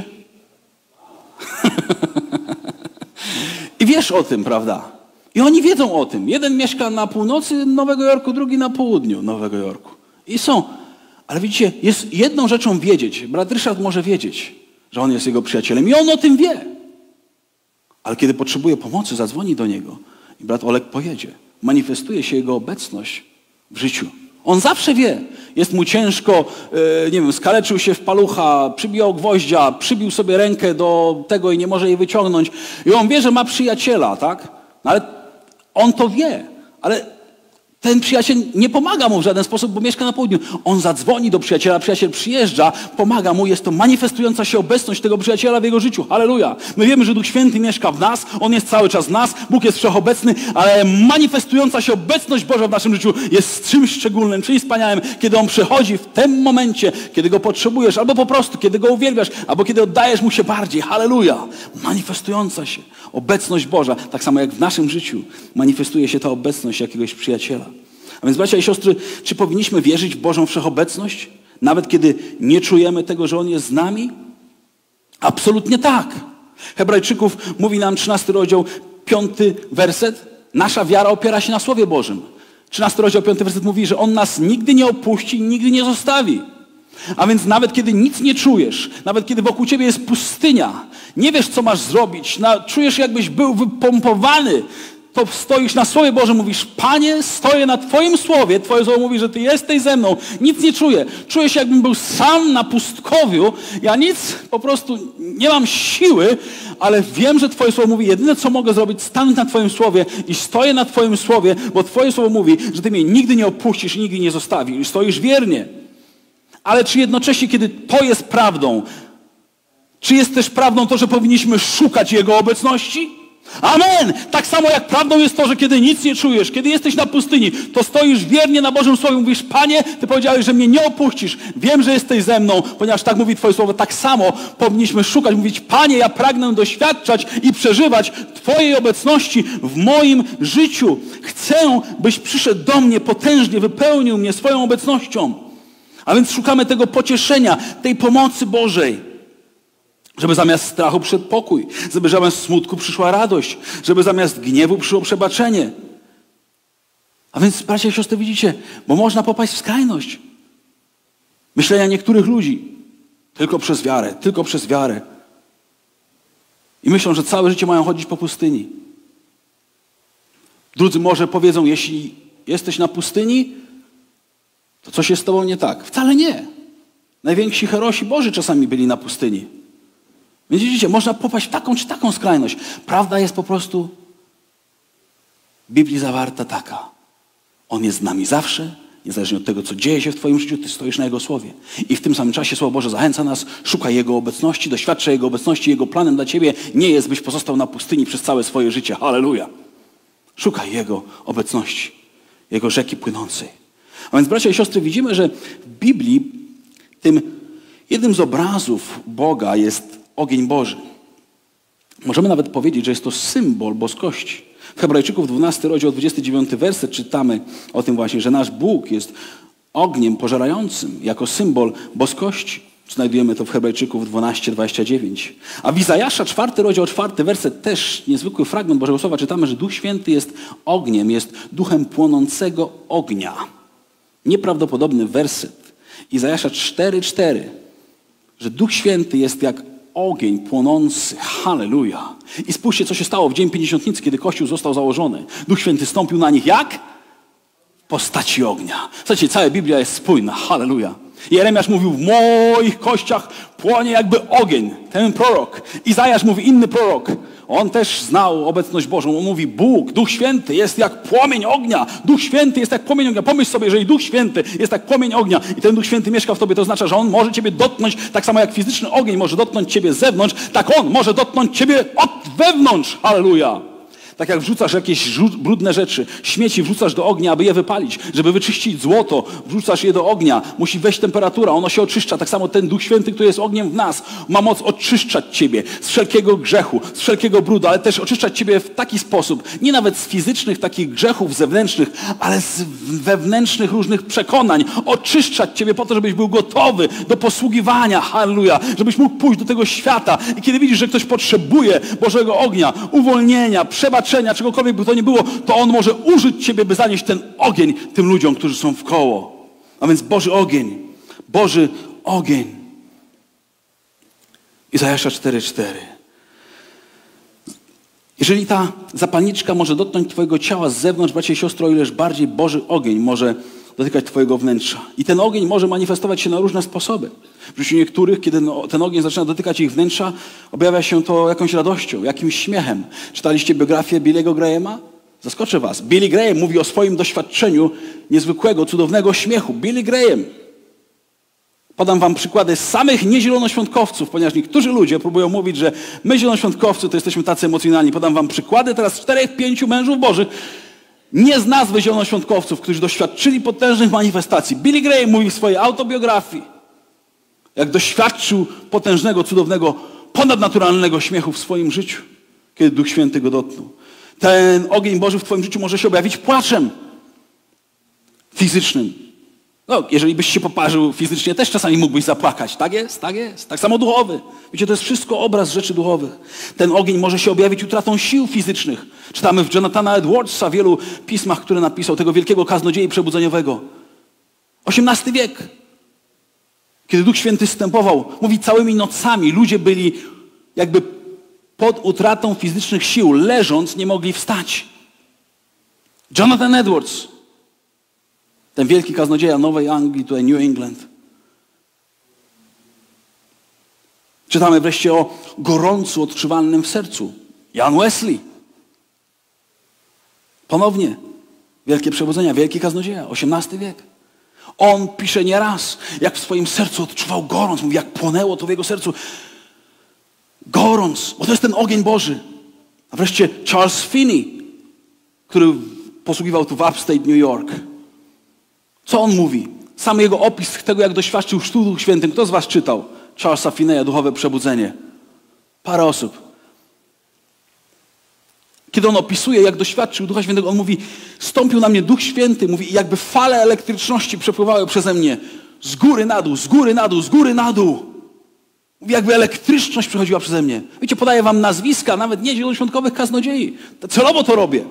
S1: I wiesz o tym, prawda? I oni wiedzą o tym. Jeden mieszka na północy Nowego Jorku, drugi na południu Nowego Jorku. I są. Ale widzicie, jest jedną rzeczą wiedzieć. Brat Ryszard może wiedzieć, że on jest jego przyjacielem. I on o tym wie. Ale kiedy potrzebuje pomocy, zadzwoni do niego. I brat Oleg pojedzie. Manifestuje się jego obecność w życiu. On zawsze wie. Jest mu ciężko, yy, nie wiem, skaleczył się w palucha, przybijał gwoździa, przybił sobie rękę do tego i nie może jej wyciągnąć. I on wie, że ma przyjaciela, tak? No ale on to wie. Ale ten przyjaciel nie pomaga mu w żaden sposób, bo mieszka na południu. On zadzwoni do przyjaciela, przyjaciel przyjeżdża, pomaga mu. Jest to manifestująca się obecność tego przyjaciela w jego życiu. Halleluja. My wiemy, że Duch Święty mieszka w nas. On jest cały czas w nas. Bóg jest wszechobecny, ale manifestująca się obecność Boża w naszym życiu jest czymś szczególnym, czymś wspaniałym, kiedy On przychodzi w tym momencie, kiedy Go potrzebujesz, albo po prostu, kiedy Go uwielbiasz, albo kiedy oddajesz Mu się bardziej. Halleluja. Manifestująca się obecność Boża. Tak samo jak w naszym życiu manifestuje się ta obecność jakiegoś przyjaciela. A więc bracia i siostry, czy powinniśmy wierzyć w Bożą wszechobecność? Nawet kiedy nie czujemy tego, że On jest z nami? Absolutnie tak. Hebrajczyków mówi nam trzynasty rozdział, piąty werset. Nasza wiara opiera się na Słowie Bożym. trzynasty rozdział, piąty werset mówi, że On nas nigdy nie opuści, nigdy nie zostawi. A więc nawet kiedy nic nie czujesz, nawet kiedy wokół ciebie jest pustynia, nie wiesz, co masz zrobić, na, czujesz, jakbyś był wypompowany, to stoisz na Słowie Bożym, mówisz: Panie, stoję na Twoim Słowie, Twoje Słowo mówi, że Ty jesteś ze mną, nic nie czuję. Czuję się, jakbym był sam na pustkowiu, ja nic, po prostu nie mam siły, ale wiem, że Twoje Słowo mówi, jedyne co mogę zrobić, stanąć na Twoim Słowie i stoję na Twoim Słowie, bo Twoje Słowo mówi, że Ty mnie nigdy nie opuścisz i nigdy nie zostawisz i stoisz wiernie. Ale czy jednocześnie, kiedy to jest prawdą, czy jest też prawdą to, że powinniśmy szukać Jego obecności? Amen! Tak samo jak prawdą jest to, że kiedy nic nie czujesz, kiedy jesteś na pustyni, to stoisz wiernie na Bożym Słowie, mówisz: Panie, Ty powiedziałeś, że mnie nie opuścisz, wiem, że jesteś ze mną, ponieważ tak mówi Twoje Słowo. Tak samo powinniśmy szukać, mówić: Panie, ja pragnę doświadczać i przeżywać Twojej obecności w moim życiu. Chcę, byś przyszedł do mnie potężnie, wypełnił mnie swoją obecnością. A więc szukamy tego pocieszenia, tej pomocy Bożej. Żeby zamiast strachu przyszedł pokój, żeby zamiast smutku przyszła radość, żeby zamiast gniewu przyszło przebaczenie. A więc, bracia i siostry, widzicie, bo można popaść w skrajność myślenia niektórych ludzi tylko przez wiarę, tylko przez wiarę. I myślą, że całe życie mają chodzić po pustyni. Drudzy może powiedzą: jeśli jesteś na pustyni, to coś jest z tobą nie tak. Wcale nie. Najwięksi herosi Boży czasami byli na pustyni. Więc widzicie, można popaść w taką czy taką skrajność. Prawda jest po prostu w Biblii zawarta taka. On jest z nami zawsze, niezależnie od tego, co dzieje się w twoim życiu, ty stoisz na Jego Słowie. I w tym samym czasie Słowo Boże zachęca nas, szukaj Jego obecności, doświadczaj Jego obecności. Jego planem dla ciebie nie jest, byś pozostał na pustyni przez całe swoje życie. Halleluja. Szukaj Jego obecności, Jego rzeki płynącej. A więc, bracia i siostry, widzimy, że w Biblii tym jednym z obrazów Boga jest ogień Boży. Możemy nawet powiedzieć, że jest to symbol boskości. W Hebrajczyków dwunasty rozdział, dwudziesty dziewiąty werset czytamy o tym właśnie, że nasz Bóg jest ogniem pożerającym jako symbol boskości. Znajdujemy to w Hebrajczyków dwanaście, dwadzieścia dziewięć. A w Izajasza czwarty rozdział, czwarty werset, też niezwykły fragment Bożego Słowa, czytamy, że Duch Święty jest ogniem, jest duchem płonącego ognia. Nieprawdopodobny werset. Izajasza cztery, cztery. Że Duch Święty jest jak ogień płonący. Halleluja. I spójrzcie, co się stało w dzień pięćdziesiątnicy, kiedy Kościół został założony. Duch Święty stąpił na nich jak? W postaci ognia. Słuchajcie, cała Biblia jest spójna. Halleluja. Jeremiasz mówił: w moich kościach płonie jakby ogień. Ten prorok. Izajasz mówi, inny prorok. On też znał obecność Bożą. On mówi: Bóg, Duch Święty jest jak płomień ognia. Duch Święty jest jak płomień ognia. Pomyśl sobie, jeżeli Duch Święty jest jak płomień ognia i ten Duch Święty mieszka w tobie, to oznacza, że On może ciebie dotknąć tak samo jak fizyczny ogień może dotknąć ciebie z zewnątrz, tak On może dotknąć ciebie od wewnątrz. Halleluja. Tak jak wrzucasz jakieś brudne rzeczy, śmieci wrzucasz do ognia, aby je wypalić. Żeby wyczyścić złoto, wrzucasz je do ognia. Musi wejść temperatura, ono się oczyszcza. Tak samo ten Duch Święty, który jest ogniem w nas, ma moc oczyszczać ciebie z wszelkiego grzechu, z wszelkiego brudu, ale też oczyszczać ciebie w taki sposób, nie nawet z fizycznych takich grzechów zewnętrznych, ale z wewnętrznych różnych przekonań. Oczyszczać ciebie po to, żebyś był gotowy do posługiwania. Halleluja. Żebyś mógł pójść do tego świata i kiedy widzisz, że ktoś potrzebuje Bożego ognia, uwolnienia, przebaczenia, czegokolwiek by to nie było, to On może użyć ciebie, by zanieść ten ogień tym ludziom, którzy są wkoło. A więc Boży ogień. Boży ogień. Izajasza cztery cztery. Jeżeli ta zapalniczka może dotknąć twojego ciała z zewnątrz, bracie i siostro, o ileż bardziej Boży ogień może dotykać twojego wnętrza. I ten ogień może manifestować się na różne sposoby. W życiu niektórych, kiedy ten ogień zaczyna dotykać ich wnętrza, objawia się to jakąś radością, jakimś śmiechem. Czytaliście biografię Billy'ego Grahama? Zaskoczę was. Billy Graham mówi o swoim doświadczeniu niezwykłego, cudownego śmiechu. Billy Graham. Podam wam przykłady samych niezielonoświątkowców, ponieważ niektórzy ludzie próbują mówić, że my zielonoświątkowcy to jesteśmy tacy emocjonalni. Podam wam przykłady teraz czterech, pięciu mężów bożych, nie z nazwy zielonoświątkowców, którzy doświadczyli potężnych manifestacji. Billy Graham mówi w swojej autobiografii, jak doświadczył potężnego, cudownego, ponadnaturalnego śmiechu w swoim życiu, kiedy Duch Święty go dotknął. Ten ogień Boży w twoim życiu może się objawić płaczem fizycznym. No, jeżeli byś się poparzył fizycznie, też czasami mógłbyś zapłakać. Tak jest, tak jest. Tak samo duchowy. Wiecie, to jest wszystko obraz rzeczy duchowych. Ten ogień może się objawić utratą sił fizycznych. Czytamy w Jonathana Edwardsa w wielu pismach, które napisał, tego wielkiego kaznodziei przebudzeniowego. osiemnasty wiek. Kiedy Duch Święty zstępował, mówi, całymi nocami ludzie byli jakby pod utratą fizycznych sił. Leżąc nie mogli wstać. Jonathan Edwards. Ten wielki kaznodzieja Nowej Anglii, tutaj New England. Czytamy wreszcie o gorącu odczuwalnym w sercu. Jan Wesley. Ponownie. Wielkie przebudzenia, wielki kaznodzieja, osiemnasty wiek. On pisze nieraz, jak w swoim sercu odczuwał gorąc. Mówi, jak płonęło to w jego sercu. Gorąc, bo to jest ten ogień Boży. A wreszcie Charles Finney, który posługiwał tu w Upstate New York. Co on mówi? Sam jego opis tego, jak doświadczył chrztu Duchu Świętym. Kto z was czytał Charlesa Finneya, Duchowe Przebudzenie? Parę osób. Kiedy on opisuje, jak doświadczył Ducha Świętego, on mówi, stąpił na mnie Duch Święty, mówi, i jakby fale elektryczności przepływały przeze mnie z góry na dół, z góry na dół, z góry na dół. Mówi, jakby elektryczność przechodziła przeze mnie. Wiecie, podaję wam nazwiska, nawet nie zielonoświątkowych kaznodziei. Celowo to robię.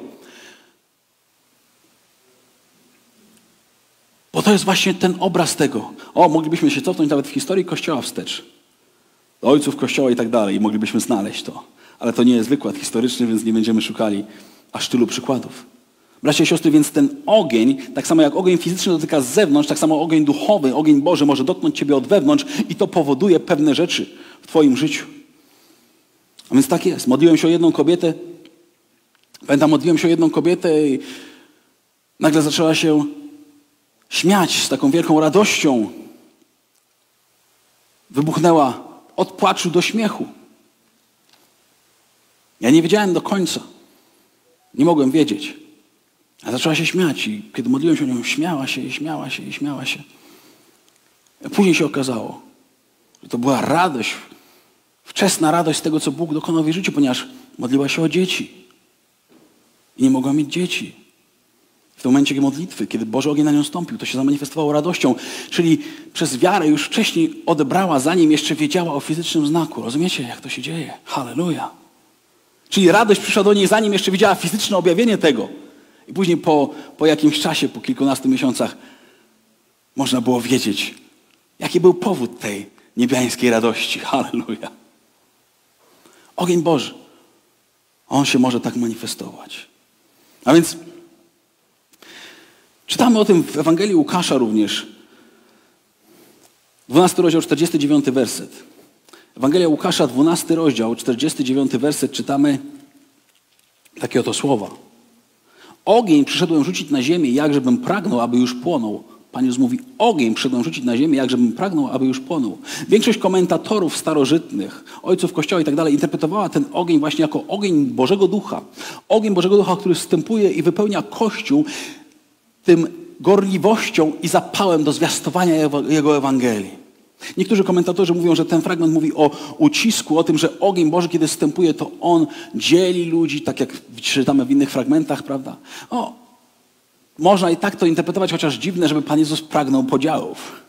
S1: Bo to jest właśnie ten obraz tego. O, moglibyśmy się cofnąć nawet w historii Kościoła wstecz. Do ojców Kościoła i tak dalej. I moglibyśmy znaleźć to. Ale to nie jest wykład historyczny, więc nie będziemy szukali aż tylu przykładów. Bracia i siostry, więc ten ogień, tak samo jak ogień fizyczny dotyka z zewnątrz, tak samo ogień duchowy, ogień Boży może dotknąć ciebie od wewnątrz i to powoduje pewne rzeczy w twoim życiu. A więc tak jest. Modliłem się o jedną kobietę. Pamiętam, modliłem się o jedną kobietę i nagle zaczęła się śmiać z taką wielką radością. Wybuchnęła od płaczu do śmiechu. Ja nie wiedziałem do końca. Nie mogłem wiedzieć. A zaczęła się śmiać i kiedy modliłem się o nią, śmiała się i śmiała się i śmiała się. A później się okazało, że to była radość, wczesna radość z tego, co Bóg dokonał w jej życiu, ponieważ modliła się o dzieci. I nie mogła mieć dzieci. W tym momencie modlitwy, kiedy Boży ogień na nią stąpił, to się zamanifestowało radością. Czyli przez wiarę już wcześniej odebrała, zanim jeszcze wiedziała o fizycznym znaku. Rozumiecie, jak to się dzieje? Halleluja. Czyli radość przyszła do niej, zanim jeszcze widziała fizyczne objawienie tego. I później po, po jakimś czasie, po kilkunastu miesiącach, można było wiedzieć, jaki był powód tej niebiańskiej radości. Halleluja. Ogień Boży. On się może tak manifestować. A więc czytamy o tym w Ewangelii Łukasza również. dwunasty rozdział, czterdziesty dziewiąty werset. Ewangelia Łukasza, dwunasty rozdział, czterdziesty dziewiąty werset, czytamy takie oto słowa. Ogień przyszedłem rzucić na ziemię, jakżebym pragnął, aby już płonął. Pan Jezus mówi, ogień przyszedłem rzucić na ziemię, jakżebym pragnął, aby już płonął. Większość komentatorów starożytnych, ojców Kościoła i tak dalej, interpretowała ten ogień właśnie jako ogień Bożego Ducha. Ogień Bożego Ducha, który wstępuje i wypełnia Kościół tym gorliwością i zapałem do zwiastowania Jego Ewangelii. Niektórzy komentatorzy mówią, że ten fragment mówi o ucisku, o tym, że ogień Boży, kiedy wstępuje, to On dzieli ludzi, tak jak czytamy w innych fragmentach, prawda? O, można i tak to interpretować, chociaż dziwne, żeby Pan Jezus pragnął podziałów.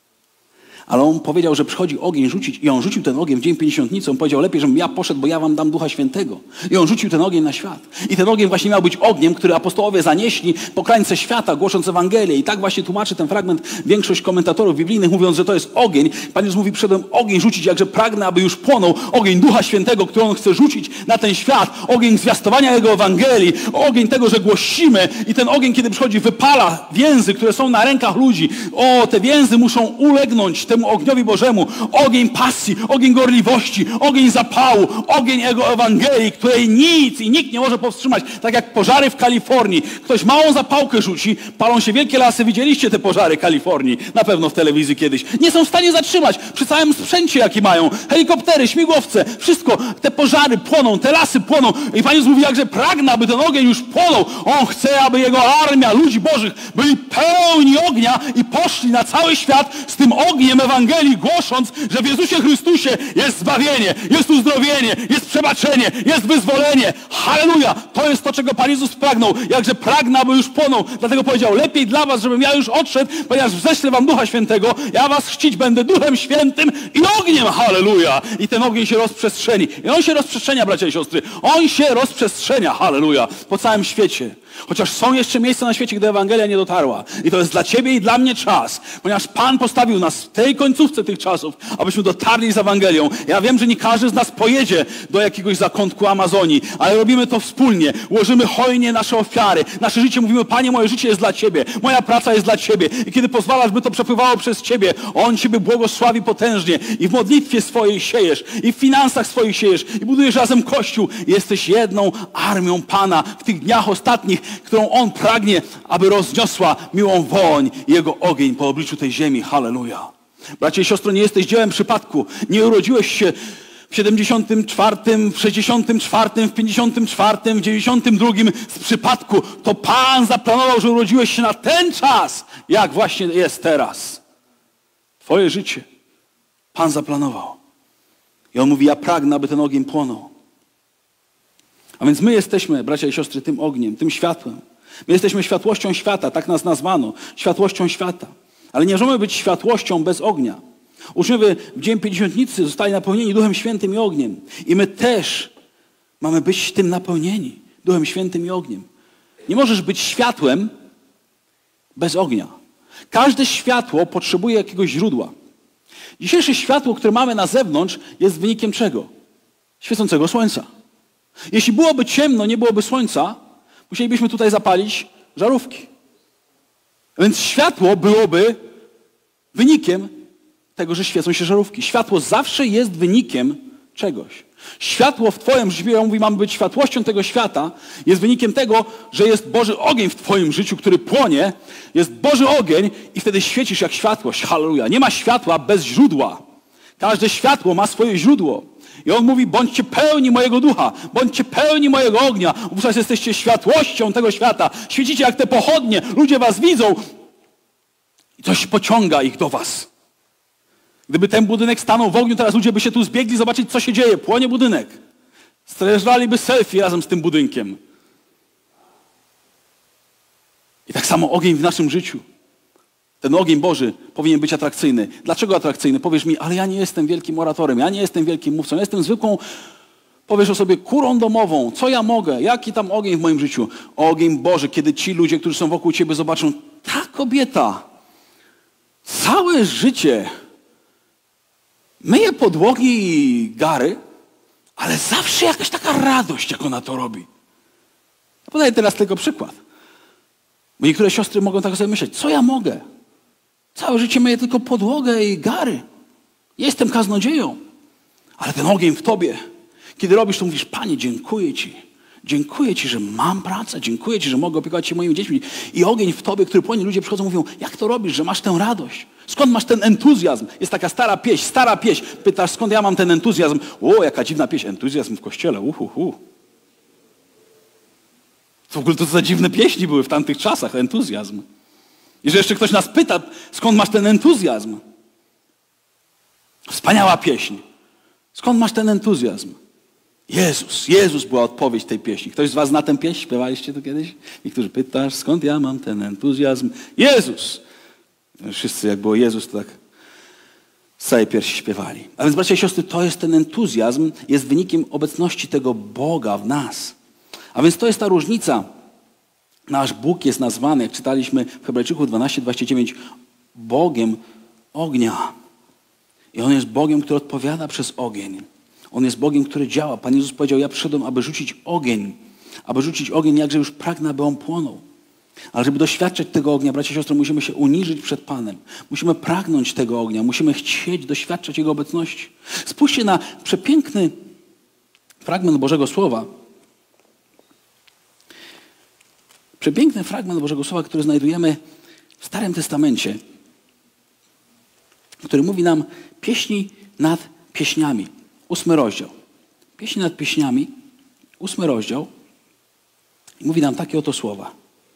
S1: Ale On powiedział, że przychodzi ogień rzucić i On rzucił ten ogień w dzień pięćdziesiątnicy. On powiedział, lepiej, żebym ja poszedł, bo ja wam dam Ducha Świętego. I On rzucił ten ogień na świat. I ten ogień właśnie miał być ogniem, który apostołowie zanieśli po krańce świata, głosząc Ewangelię. I tak właśnie tłumaczy ten fragment większość komentatorów biblijnych, mówiąc, że to jest ogień. Pan Jezus mówi, przyszedłem ogień rzucić, jakże pragnę, aby już płonął. Ogień Ducha Świętego, który On chce rzucić na ten świat. Ogień zwiastowania Jego Ewangelii. Ogień tego, że głosimy. I ten ogień, kiedy przychodzi, wypala więzy, które są na rękach ludzi. O, te więzy muszą ulegnąć temu ogniowi Bożemu. Ogień pasji, ogień gorliwości, ogień zapału, ogień Jego Ewangelii, której nic i nikt nie może powstrzymać. Tak jak pożary w Kalifornii. Ktoś małą zapałkę rzuci, palą się wielkie lasy. Widzieliście te pożary Kalifornii? Na pewno w telewizji kiedyś. Nie są w stanie zatrzymać przy całym sprzęcie, jaki mają. Helikoptery, śmigłowce, wszystko. Te pożary płoną, te lasy płoną. I Pan Jezus mówi, jakże pragnę, aby ten ogień już płonął. On chce, aby Jego armia ludzi Bożych byli pełni ognia i poszli na cały świat z tym ogniem Ewangelii, głosząc, że w Jezusie Chrystusie jest zbawienie, jest uzdrowienie, jest przebaczenie, jest wyzwolenie. Halleluja! To jest to, czego Pan Jezus pragnął. Jakże pragnę, aby już płonął. Dlatego powiedział, lepiej dla was, żebym ja już odszedł, ponieważ ześlę wam Ducha Świętego. Ja was chrzcić będę Duchem Świętym i ogniem. Halleluja! I ten ogień się rozprzestrzeni. I on się rozprzestrzenia, bracia i siostry. On się rozprzestrzenia. Halleluja! Po całym świecie. Chociaż są jeszcze miejsca na świecie, gdzie Ewangelia nie dotarła. I to jest dla ciebie i dla mnie czas. Ponieważ Pan postawił nas w tej końcówce tych czasów, abyśmy dotarli z Ewangelią. Ja wiem, że nie każdy z nas pojedzie do jakiegoś zakątku Amazonii, ale robimy to wspólnie. Łożymy hojnie nasze ofiary. Nasze życie, mówimy, Panie, moje życie jest dla Ciebie. Moja praca jest dla Ciebie. I kiedy pozwalasz, by to przepływało przez Ciebie, On Ciebie błogosławi potężnie. I w modlitwie swojej siejesz. I w finansach swoich siejesz. I budujesz razem Kościół. I jesteś jedną armią Pana w tych dniach ostatnich, którą On pragnie, aby rozniosła miłą woń Jego ogień po obliczu tej ziemi. Halleluja. Bracie i siostro, nie jesteś dziełem przypadku. Nie urodziłeś się w siedemdziesiątym czwartym, w sześćdziesiątym czwartym, w pięćdziesiątym czwartym, w dziewięćdziesiątym drugim z przypadku. To Pan zaplanował, że urodziłeś się na ten czas, jak właśnie jest teraz. Twoje życie Pan zaplanował. I On mówi, ja pragnę, aby ten ogień płonął. A więc my jesteśmy, bracia i siostry, tym ogniem, tym światłem. My jesteśmy światłością świata, tak nas nazwano, światłością świata. Ale nie możemy być światłością bez ognia. Uczniowie w dzień pięćdziesiątnicy zostali napełnieni Duchem Świętym i ogniem. I my też mamy być tym napełnieni Duchem Świętym i ogniem. Nie możesz być światłem bez ognia. Każde światło potrzebuje jakiegoś źródła. Dzisiejsze światło, które mamy na zewnątrz, jest wynikiem czego? Świecącego słońca. Jeśli byłoby ciemno, nie byłoby słońca, musielibyśmy tutaj zapalić żarówki. Więc światło byłoby wynikiem tego, że świecą się żarówki. Światło zawsze jest wynikiem czegoś. Światło w twoim życiu, ja mówię, mamy być światłością tego świata, jest wynikiem tego, że jest Boży ogień w twoim życiu, który płonie. Jest Boży ogień i wtedy świecisz jak światłość. Halleluja. Nie ma światła bez źródła. Każde światło ma swoje źródło. I On mówi, bądźcie pełni mojego ducha, bądźcie pełni mojego ognia. Wówczas jesteście światłością tego świata. Świecicie jak te pochodnie, ludzie was widzą i coś pociąga ich do was. Gdyby ten budynek stanął w ogniu, teraz ludzie by się tu zbiegli zobaczyć, co się dzieje. Płonie budynek. Streżaliby selfie razem z tym budynkiem. I tak samo ogień w naszym życiu. Ten ogień Boży powinien być atrakcyjny. Dlaczego atrakcyjny? Powiesz mi, ale ja nie jestem wielkim oratorem, ja nie jestem wielkim mówcą, ja jestem zwykłą, powiesz o sobie, kurą domową. Co ja mogę? Jaki tam ogień w moim życiu? Ogień Boży, kiedy ci ludzie, którzy są wokół ciebie, zobaczą, ta kobieta całe życie myje podłogi i gary, ale zawsze jakaś taka radość, jak ona to robi. Ja podaję teraz tylko przykład. Bo niektóre siostry mogą tak sobie myśleć, co ja mogę? Całe życie myję tylko podłogę i gary. Jestem kaznodzieją. Ale ten ogień w tobie, kiedy robisz to, mówisz, Panie, dziękuję Ci. Dziękuję Ci, że mam pracę. Dziękuję Ci, że mogę opiekować się moimi dziećmi. I ogień w Tobie, który płonie, ludzie przychodzą i mówią, jak to robisz, że masz tę radość? Skąd masz ten entuzjazm? Jest taka stara pieśń, stara pieśń. Pytasz, skąd ja mam ten entuzjazm? O, jaka dziwna pieśń. Entuzjazm w kościele. Uhuhu. W ogóle to za dziwne pieśni były w tamtych czasach, entuzjazm. I że jeszcze ktoś nas pyta, skąd masz ten entuzjazm? Wspaniała pieśń. Skąd masz ten entuzjazm? Jezus, Jezus była odpowiedź tej pieśni. Ktoś z was zna tę pieśń? Śpiewaliście to kiedyś? Niektórzy pytasz, skąd ja mam ten entuzjazm? Jezus! Wszyscy jak było Jezus, to tak z całej piersi śpiewali. A więc bracia i siostry, to jest ten entuzjazm, jest wynikiem obecności tego Boga w nas. A więc to jest ta różnica. Nasz Bóg jest nazwany, jak czytaliśmy w Hebrajczyków dwanaście, dwadzieścia dziewięć, Bogiem ognia. I On jest Bogiem, który odpowiada przez ogień. On jest Bogiem, który działa. Pan Jezus powiedział, ja przyszedłem, aby rzucić ogień. Aby rzucić ogień, jakże już pragnę, aby on płonął. Ale żeby doświadczać tego ognia, bracia i siostry, musimy się uniżyć przed Panem. Musimy pragnąć tego ognia. Musimy chcieć doświadczać Jego obecności. Spójrzcie na przepiękny fragment Bożego Słowa. Przepiękny fragment Bożego Słowa, który znajdujemy w Starym Testamencie, który mówi nam pieśni nad pieśniami. Ósmy rozdział. Pieśni nad pieśniami, ósmy rozdział. I mówi nam takie oto słowa.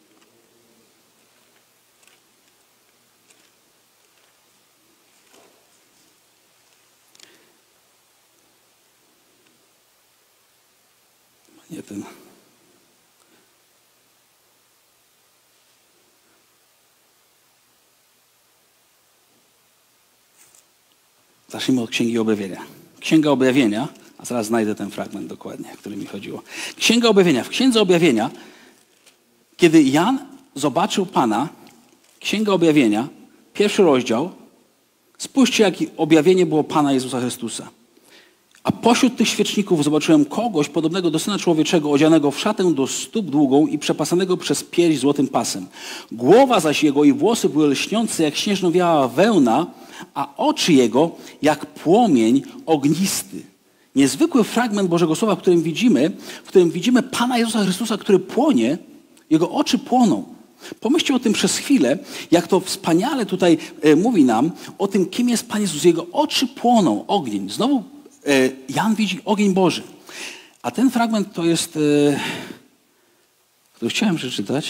S1: Nie ten... Zacznijmy od Księgi Objawienia. Księga Objawienia, a zaraz znajdę ten fragment dokładnie, o który mi chodziło. Księga Objawienia. W Księdze Objawienia, kiedy Jan zobaczył Pana, Księga Objawienia, pierwszy rozdział, spójrzcie, jakie objawienie było Pana Jezusa Chrystusa. A pośród tych świeczników zobaczyłem kogoś podobnego do Syna Człowieczego, odzianego w szatę do stóp długą i przepasanego przez pierś złotym pasem. Głowa zaś jego i włosy były lśniące jak śnieżno-biała wełna, a oczy jego jak płomień ognisty. Niezwykły fragment Bożego Słowa, w którym widzimy, w którym widzimy Pana Jezusa Chrystusa, który płonie, jego oczy płoną. Pomyślcie o tym przez chwilę, jak to wspaniale tutaj e, mówi nam o tym, kim jest Pan Jezus. Jego oczy płoną, ogień. Znowu e, Jan widzi ogień Boży. A ten fragment to jest, e, który chciałem przeczytać.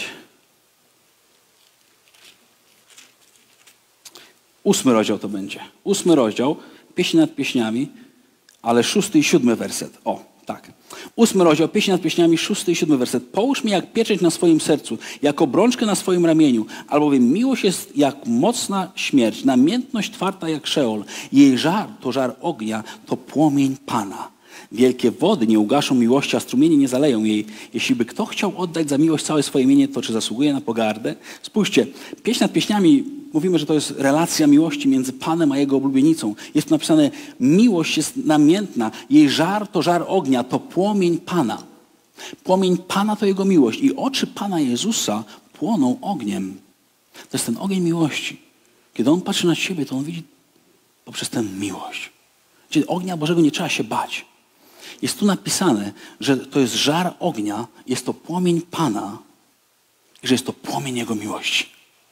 S1: Ósmy rozdział to będzie. Ósmy rozdział, pieśń nad pieśniami, ale szósty i siódmy werset. O, tak. Ósmy rozdział, pieśń nad pieśniami, szósty i siódmy werset. Połóż mi jak pieczęć na swoim sercu, jak obrączkę na swoim ramieniu, albowiem miłość jest jak mocna śmierć, namiętność twarda jak Szeol. Jej żar to żar ognia, to płomień Pana. Wielkie wody nie ugaszą miłości, a strumienie nie zaleją jej. Jeśli by kto chciał oddać za miłość całe swoje mienie, to czy zasługuje na pogardę? Spójrzcie, pieśń nad pieśniami, mówimy, że to jest relacja miłości między Panem a Jego oblubienicą. Jest tu napisane, miłość jest namiętna, jej żar to żar ognia, to płomień Pana. Płomień Pana to Jego miłość i oczy Pana Jezusa płoną ogniem. To jest ten ogień miłości. Kiedy On patrzy na siebie, to On widzi poprzez tę miłość. Czyli ognia Bożego nie trzeba się bać. Jest tu napisane, że to jest żar ognia, jest to płomień Pana i że jest to płomień Jego miłości.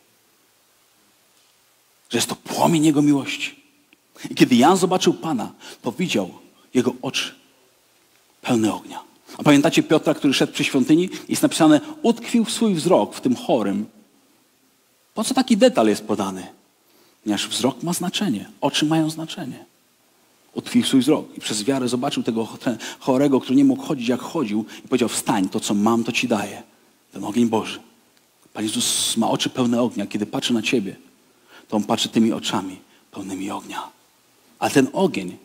S1: Że jest to płomień Jego miłości. I kiedy Jan zobaczył Pana, to widział Jego oczy pełne ognia. A pamiętacie Piotra, który szedł przy świątyni? Jest napisane, utkwił swój wzrok w tym chorym. Po co taki detal jest podany? Ponieważ wzrok ma znaczenie, oczy mają znaczenie. Utkwił swój wzrok i przez wiarę zobaczył tego chorego, który nie mógł chodzić jak chodził i powiedział, wstań, to co mam, to ci daję. Ten ogień Boży. Pan Jezus ma oczy pełne ognia. Kiedy patrzy na ciebie, to On patrzy tymi oczami pełnymi ognia. A ten ogień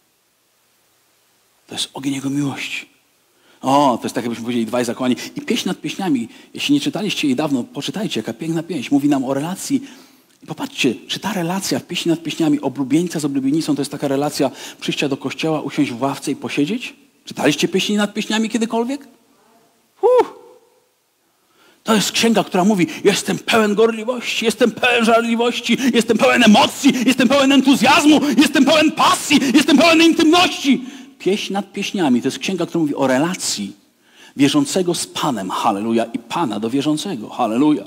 S1: to jest ogień Jego miłości. O, to jest tak, jakbyśmy powiedzieli, dwaj zakochani. I pieśń nad pieśniami, jeśli nie czytaliście jej dawno, poczytajcie, jaka piękna pieśń. Mówi nam o relacji. I popatrzcie, czy ta relacja w pieśni nad pieśniami oblubieńca z oblubienicą to jest taka relacja przyjścia do kościoła, usiąść w ławce i posiedzieć? Czytaliście pieśni nad pieśniami kiedykolwiek? Uh. To jest księga, która mówi, jestem pełen gorliwości, jestem pełen żarliwości, jestem pełen emocji, jestem pełen entuzjazmu, jestem pełen pasji, jestem pełen intymności. Pieśń nad pieśniami to jest księga, która mówi o relacji Wierzącego z Panem, halleluja, i Pana do wierzącego, halleluja.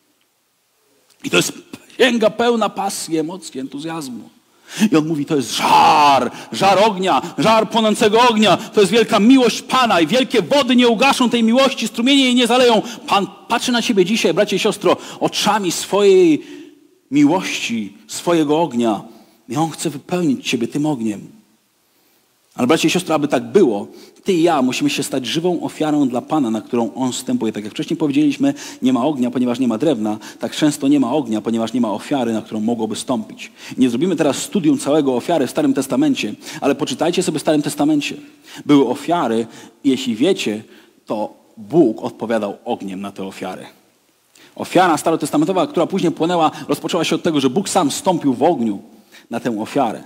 S1: I to jest księga pełna pasji, emocji, entuzjazmu. I on mówi, to jest żar, żar ognia, żar płonącego ognia. To jest wielka miłość Pana i wielkie wody nie ugaszą tej miłości, strumienie jej nie zaleją. Pan patrzy na ciebie dzisiaj, bracie i siostro, oczami swojej miłości, swojego ognia. I on chce wypełnić ciebie tym ogniem. Ale bracie i siostry, aby tak było, ty i ja musimy się stać żywą ofiarą dla Pana, na którą On wstępuje. Tak jak wcześniej powiedzieliśmy, nie ma ognia, ponieważ nie ma drewna. Tak często nie ma ognia, ponieważ nie ma ofiary, na którą mogłoby stąpić. Nie zrobimy teraz studium całego ofiary w Starym Testamencie, ale poczytajcie sobie w Starym Testamencie. Były ofiary i jeśli wiecie, to Bóg odpowiadał ogniem na te ofiary. Ofiara starotestamentowa, która później płonęła, rozpoczęła się od tego, że Bóg sam stąpił w ogniu na tę ofiarę.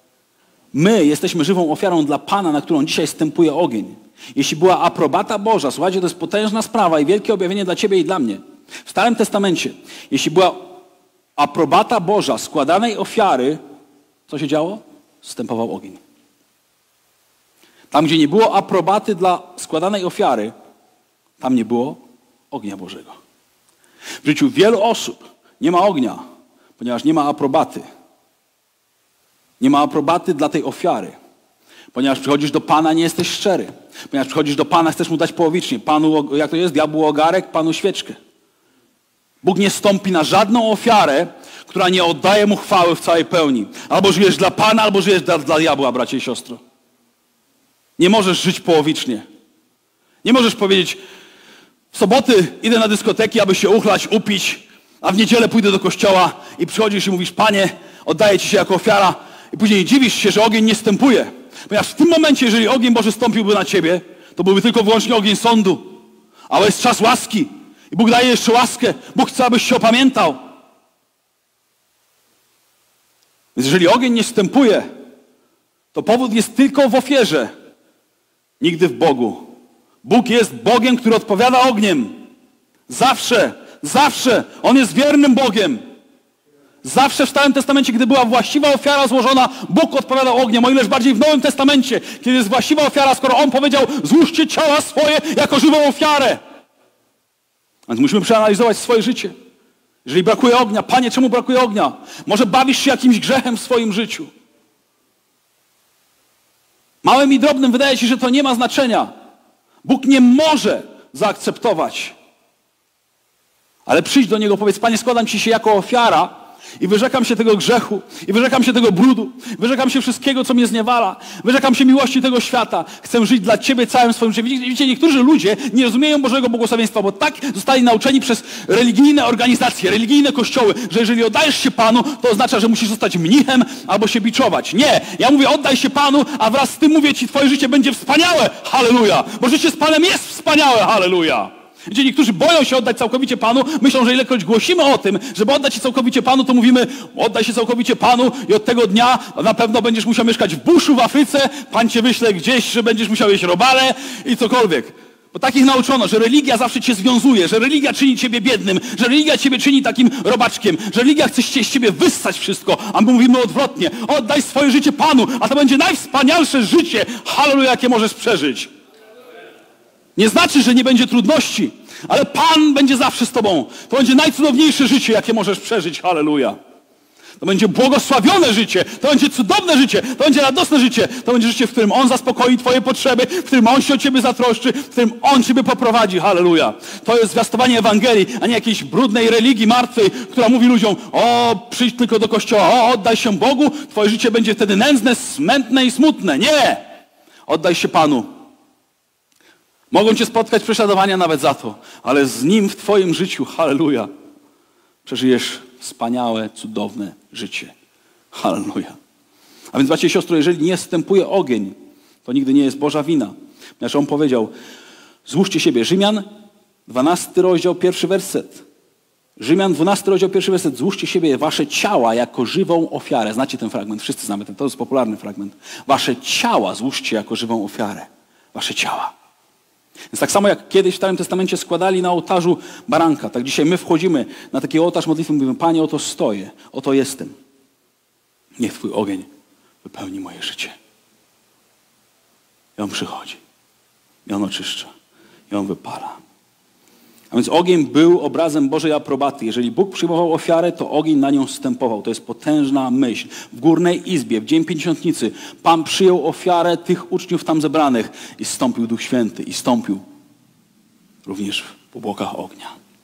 S1: My jesteśmy żywą ofiarą dla Pana, na którą dzisiaj stępuje ogień. Jeśli była aprobata Boża, słuchajcie, to jest potężna sprawa i wielkie objawienie dla ciebie i dla mnie. W Starym Testamencie, jeśli była aprobata Boża składanej ofiary, co się działo? Stępował ogień. Tam, gdzie nie było aprobaty dla składanej ofiary, tam nie było ognia Bożego. W życiu wielu osób nie ma ognia, ponieważ nie ma aprobaty. Nie ma aprobaty dla tej ofiary. Ponieważ przychodzisz do Pana, nie jesteś szczery. Ponieważ przychodzisz do Pana, chcesz Mu dać połowicznie. Panu, jak to jest? Diabłu ogarek, Panu świeczkę. Bóg nie stąpi na żadną ofiarę, która nie oddaje Mu chwały w całej pełni. Albo żyjesz dla Pana, albo żyjesz dla, dla diabła, bracie i siostro. Nie możesz żyć połowicznie. Nie możesz powiedzieć, w soboty idę na dyskoteki, aby się uchlać, upić, a w niedzielę pójdę do kościoła i przychodzisz i mówisz, Panie, oddaję Ci się jako ofiara, i później dziwisz się, że ogień nie stępuje. Ponieważ w tym momencie, jeżeli ogień Boży stąpiłby na ciebie, to byłby tylko wyłącznie ogień sądu. Ale jest czas łaski. I Bóg daje jeszcze łaskę. Bóg chce, abyś się opamiętał. Więc jeżeli ogień nie stępuje, to powód jest tylko w ofierze. Nigdy w Bogu. Bóg jest Bogiem, który odpowiada ogniem. Zawsze, zawsze. On jest wiernym Bogiem. Zawsze w Starym Testamencie, gdy była właściwa ofiara złożona, Bóg odpowiadał ogniem. O ileż bardziej w Nowym Testamencie, kiedy jest właściwa ofiara, skoro On powiedział, złóżcie ciała swoje jako żywą ofiarę. A więc musimy przeanalizować swoje życie. Jeżeli brakuje ognia, Panie, czemu brakuje ognia? Może bawisz się jakimś grzechem w swoim życiu. Małym i drobnym wydaje ci się, że to nie ma znaczenia. Bóg nie może zaakceptować. Ale przyjdź do Niego, powiedz, Panie, składam Ci się jako ofiara i wyrzekam się tego grzechu, i wyrzekam się tego brudu, wyrzekam się wszystkiego, co mnie zniewala, wyrzekam się miłości tego świata. Chcę żyć dla Ciebie całym swoim życiem. Widzicie, niektórzy ludzie nie rozumieją Bożego błogosławieństwa, bo tak zostali nauczeni przez religijne organizacje, religijne kościoły, że jeżeli oddajesz się Panu, to oznacza, że musisz zostać mnichem albo się biczować. Nie, ja mówię, oddaj się Panu, a wraz z tym mówię Ci, Twoje życie będzie wspaniałe, halleluja, bo życie z Panem jest wspaniałe, halleluja. Gdzie niektórzy boją się oddać całkowicie Panu, myślą, że ilekroć głosimy o tym, żeby oddać się całkowicie Panu, to mówimy, oddaj się całkowicie Panu i od tego dnia na pewno będziesz musiał mieszkać w buszu, w Afryce, Pan cię wyśle gdzieś, że będziesz musiał jeść robale i cokolwiek. Bo takich nauczono, że religia zawsze cię związuje, że religia czyni ciebie biednym, że religia ciebie czyni takim robaczkiem, że religia chce z ciebie wyssać wszystko, a my mówimy odwrotnie. Oddaj swoje życie Panu, a to będzie najwspanialsze życie, halleluja, jakie możesz przeżyć. Nie znaczy, że nie będzie trudności, ale Pan będzie zawsze z tobą. To będzie najcudowniejsze życie, jakie możesz przeżyć. Halleluja. To będzie błogosławione życie, to będzie cudowne życie, to będzie radosne życie, to będzie życie, w którym On zaspokoi twoje potrzeby, w którym On się o ciebie zatroszczy, w którym On ciebie poprowadzi. Halleluja. To jest zwiastowanie Ewangelii, a nie jakiejś brudnej religii martwej, która mówi ludziom, o, przyjdź tylko do kościoła, o, oddaj się Bogu, twoje życie będzie wtedy nędzne, smętne i smutne. Nie! Oddaj się Panu. Mogą cię spotkać prześladowania nawet za to, ale z Nim w twoim życiu, halleluja, przeżyjesz wspaniałe, cudowne życie. Halleluja. A więc, bracie i siostry, jeżeli nie wstępuje ogień, to nigdy nie jest Boża wina. Ponieważ On powiedział, złóżcie siebie. Rzymian, dwunasty rozdział, pierwszy werset. Rzymian, dwunasty rozdział, pierwszy werset. Złóżcie siebie wasze ciała jako żywą ofiarę. Znacie ten fragment, wszyscy znamy ten, to jest popularny fragment. Wasze ciała złóżcie jako żywą ofiarę. Wasze ciała. Więc tak samo jak kiedyś w Starym Testamencie składali na ołtarzu baranka, tak dzisiaj my wchodzimy na taki ołtarz modlitwy i mówimy, Panie, oto stoję, oto jestem. Niech Twój ogień wypełni moje życie. I On przychodzi. I On oczyszcza. i on wypala. A więc ogień był obrazem Bożej aprobaty. Jeżeli Bóg przyjmował ofiarę, to ogień na nią zstępował. To jest potężna myśl. W Górnej Izbie, w Dzień Pięćdziesiątnicy, Pan przyjął ofiarę tych uczniów tam zebranych i zstąpił Duch Święty i stąpił również w obłokach ognia.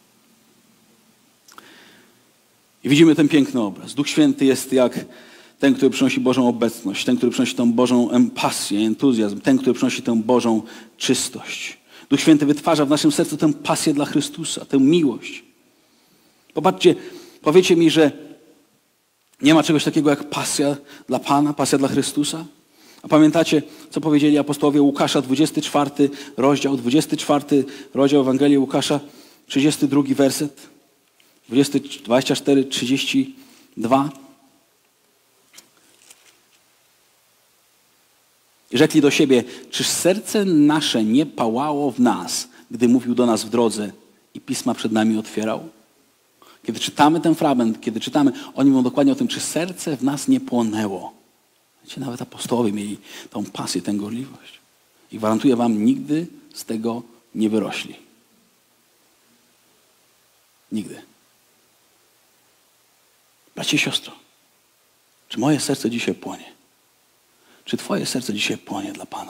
S1: I widzimy ten piękny obraz. Duch Święty jest jak ten, który przynosi Bożą obecność, ten, który przynosi tę Bożą pasję, entuzjazm, ten, który przynosi tę Bożą czystość. Duch Święty wytwarza w naszym sercu tę pasję dla Chrystusa, tę miłość. Popatrzcie, powiecie mi, że nie ma czegoś takiego jak pasja dla Pana, pasja dla Chrystusa? A pamiętacie, co powiedzieli apostołowie Łukasza, dwudziesty czwarty rozdział, dwudziesty czwarty rozdział Ewangelii Łukasza, trzydziesty drugi werset, dwadzieścia cztery, trzydzieści dwa. I rzekli do siebie, czyż serce nasze nie pałało w nas, gdy mówił do nas w drodze i pisma przed nami otwierał? Kiedy czytamy ten fragment, kiedy czytamy, oni mówią dokładnie o tym, czy serce w nas nie płonęło. Wiecie, nawet apostołowie mieli tą pasję, tę gorliwość. I gwarantuję wam, nigdy z tego nie wyrośli. Nigdy. Bracie i siostro, czy moje serce dzisiaj płonie? Czy twoje serce dzisiaj płonie dla Pana?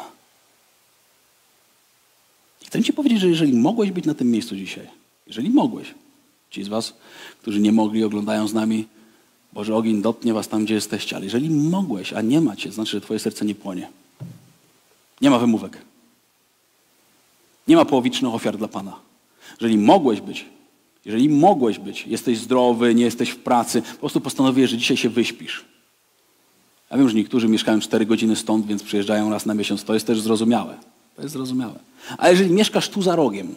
S1: I chcę ci powiedzieć, że jeżeli mogłeś być na tym miejscu dzisiaj, jeżeli mogłeś, ci z was, którzy nie mogli, oglądają z nami, Boży ogień dotknie was tam, gdzie jesteście, ale jeżeli mogłeś, a nie macie, znaczy, że twoje serce nie płonie. Nie ma wymówek. Nie ma połowicznych ofiar dla Pana. Jeżeli mogłeś być, jeżeli mogłeś być, jesteś zdrowy, nie jesteś w pracy, po prostu postanowiłeś, że dzisiaj się wyśpisz. Ja wiem, że niektórzy mieszkają cztery godziny stąd, więc przyjeżdżają raz na miesiąc. To jest też zrozumiałe. To jest zrozumiałe. A jeżeli mieszkasz tu za rogiem,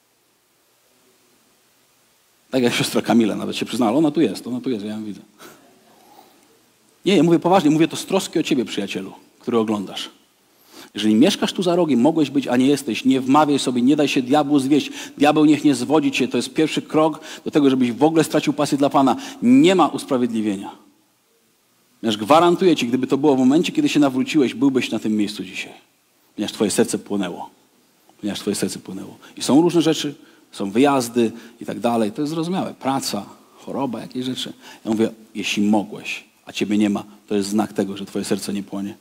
S1: tak jak siostra Kamila nawet się przyznała, ona tu jest, ona tu jest, ja ją widzę. Nie, ja mówię poważnie, mówię to z troski o ciebie, przyjacielu, który oglądasz. Jeżeli mieszkasz tu za rogiem, mogłeś być, a nie jesteś, nie wmawiaj sobie, nie daj się diabłu zwieść. Diabeł niech nie zwodzi cię. To jest pierwszy krok do tego, żebyś w ogóle stracił pasję dla Pana. Nie ma usprawiedliwienia. Ponieważ gwarantuję ci, gdyby to było w momencie, kiedy się nawróciłeś, byłbyś na tym miejscu dzisiaj. Ponieważ twoje serce płonęło. Ponieważ twoje serce płonęło. I są różne rzeczy, są wyjazdy i tak dalej. To jest zrozumiałe. Praca, choroba, jakieś rzeczy. Ja mówię, jeśli mogłeś, a ciebie nie ma, to jest znak tego, że twoje serce nie płonie.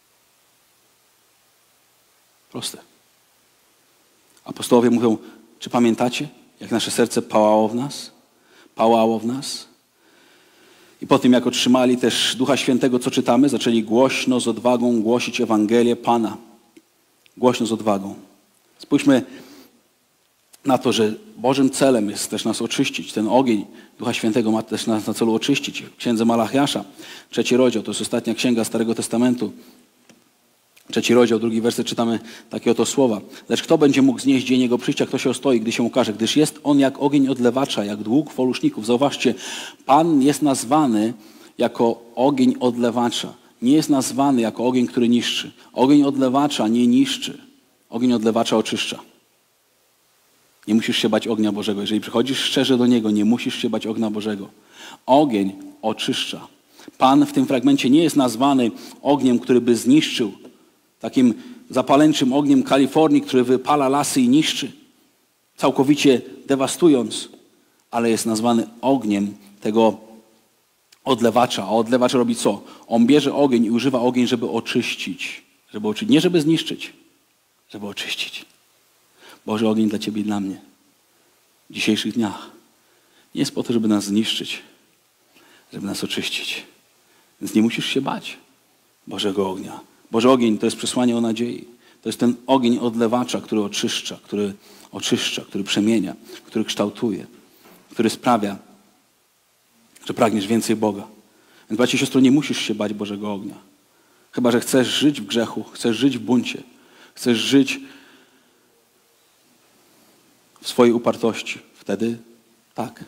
S1: Proste. Apostołowie mówią, czy pamiętacie, jak nasze serce pałało w nas? Pałało w nas? I po tym, jak otrzymali też Ducha Świętego, co czytamy, zaczęli głośno, z odwagą głosić Ewangelię Pana. Głośno, z odwagą. Spójrzmy na to, że Bożym celem jest też nas oczyścić. Ten ogień Ducha Świętego ma też nas na celu oczyścić. W księdze Malachiasza, trzeci rozdział, to jest ostatnia księga Starego Testamentu. Trzeci rozdział, drugi werset, czytamy takie oto słowa. Lecz kto będzie mógł znieść dzień Jego przyjścia, kto się ostoi, gdy się ukaże? Gdyż jest On jak ogień odlewacza, jak dług foluszników. Zauważcie, Pan jest nazwany jako ogień odlewacza. Nie jest nazwany jako ogień, który niszczy. Ogień odlewacza nie niszczy. Ogień odlewacza oczyszcza. Nie musisz się bać ognia Bożego. Jeżeli przychodzisz szczerze do Niego, nie musisz się bać ognia Bożego. Ogień oczyszcza. Pan w tym fragmencie nie jest nazwany ogniem, który by zniszczył, takim zapaleńczym ogniem Kalifornii, który wypala lasy i niszczy, całkowicie dewastując, ale jest nazwany ogniem tego odlewacza. A odlewacz robi co? On bierze ogień i używa ogień, żeby oczyścić. Żeby oczyścić. Nie żeby zniszczyć, żeby oczyścić. Boży ogień dla ciebie i dla mnie w dzisiejszych dniach nie jest po to, żeby nas zniszczyć, żeby nas oczyścić. Więc nie musisz się bać Bożego ognia. Boży ogień to jest przesłanie o nadziei. To jest ten ogień odlewacza, który oczyszcza, który oczyszcza, który przemienia, który kształtuje, który sprawia, że pragniesz więcej Boga. Więc bracie i siostro, nie musisz się bać Bożego ognia. Chyba że chcesz żyć w grzechu, chcesz żyć w buncie, chcesz żyć w swojej upartości. Wtedy tak.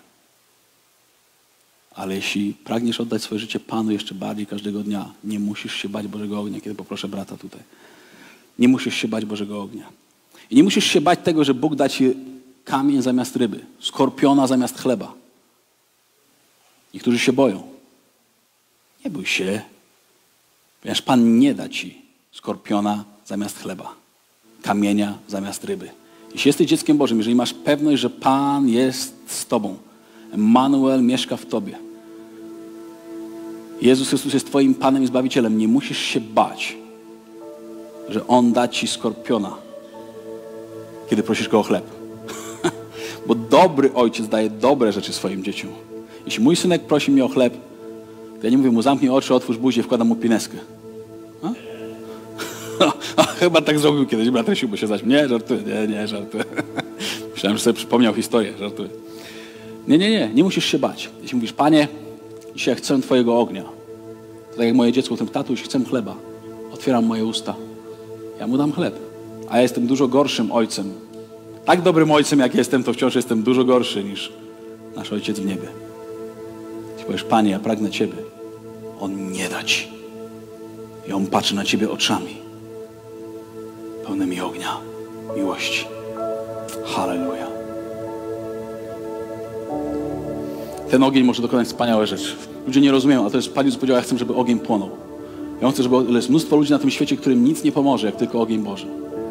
S1: Ale jeśli pragniesz oddać swoje życie Panu jeszcze bardziej każdego dnia, nie musisz się bać Bożego ognia, kiedy poproszę brata tutaj. Nie musisz się bać Bożego ognia. I nie musisz się bać tego, że Bóg da ci kamień zamiast ryby, skorpiona zamiast chleba. Niektórzy się boją. Nie bój się, ponieważ Pan nie da ci skorpiona zamiast chleba, kamienia zamiast ryby. Jeśli jesteś dzieckiem Bożym, jeżeli masz pewność, że Pan jest z tobą, Emmanuel mieszka w tobie, Jezus Chrystus jest twoim Panem i Zbawicielem, nie musisz się bać, że On da ci skorpiona, kiedy prosisz Go o chleb. Bo dobry ojciec daje dobre rzeczy swoim dzieciom. Jeśli mój synek prosi mnie o chleb, to ja nie mówię mu zamknij oczy, otwórz buzię, wkładam mu pineskę. A? A, chyba tak zrobił kiedyś, bratrysiu, bo się zaś... Nie, żartuję, nie, nie, żartuję. Myślałem, że sobie przypomniał historię, żartuję. Nie, nie, nie, nie musisz się bać. Jeśli mówisz, Panie, dzisiaj chcę Twojego ognia. To tak jak moje dziecko, ten tatuś, chcę chleba. Otwieram moje usta. Ja mu dam chleb. A ja jestem dużo gorszym ojcem. Tak dobrym ojcem, jak jestem, to wciąż jestem dużo gorszy niż nasz Ojciec w niebie. Jeśli powiesz, Panie, ja pragnę Ciebie. On nie da Ci. I On patrzy na Ciebie oczami pełnymi ognia, miłości. Halleluja. Ten ogień może dokonać wspaniałe rzeczy. Ludzie nie rozumieją, ale to jest, Pan Jezus powiedział, ja chcę, żeby ogień płonął. Ja chcę, żeby jest mnóstwo ludzi na tym świecie, którym nic nie pomoże, jak tylko ogień Boży.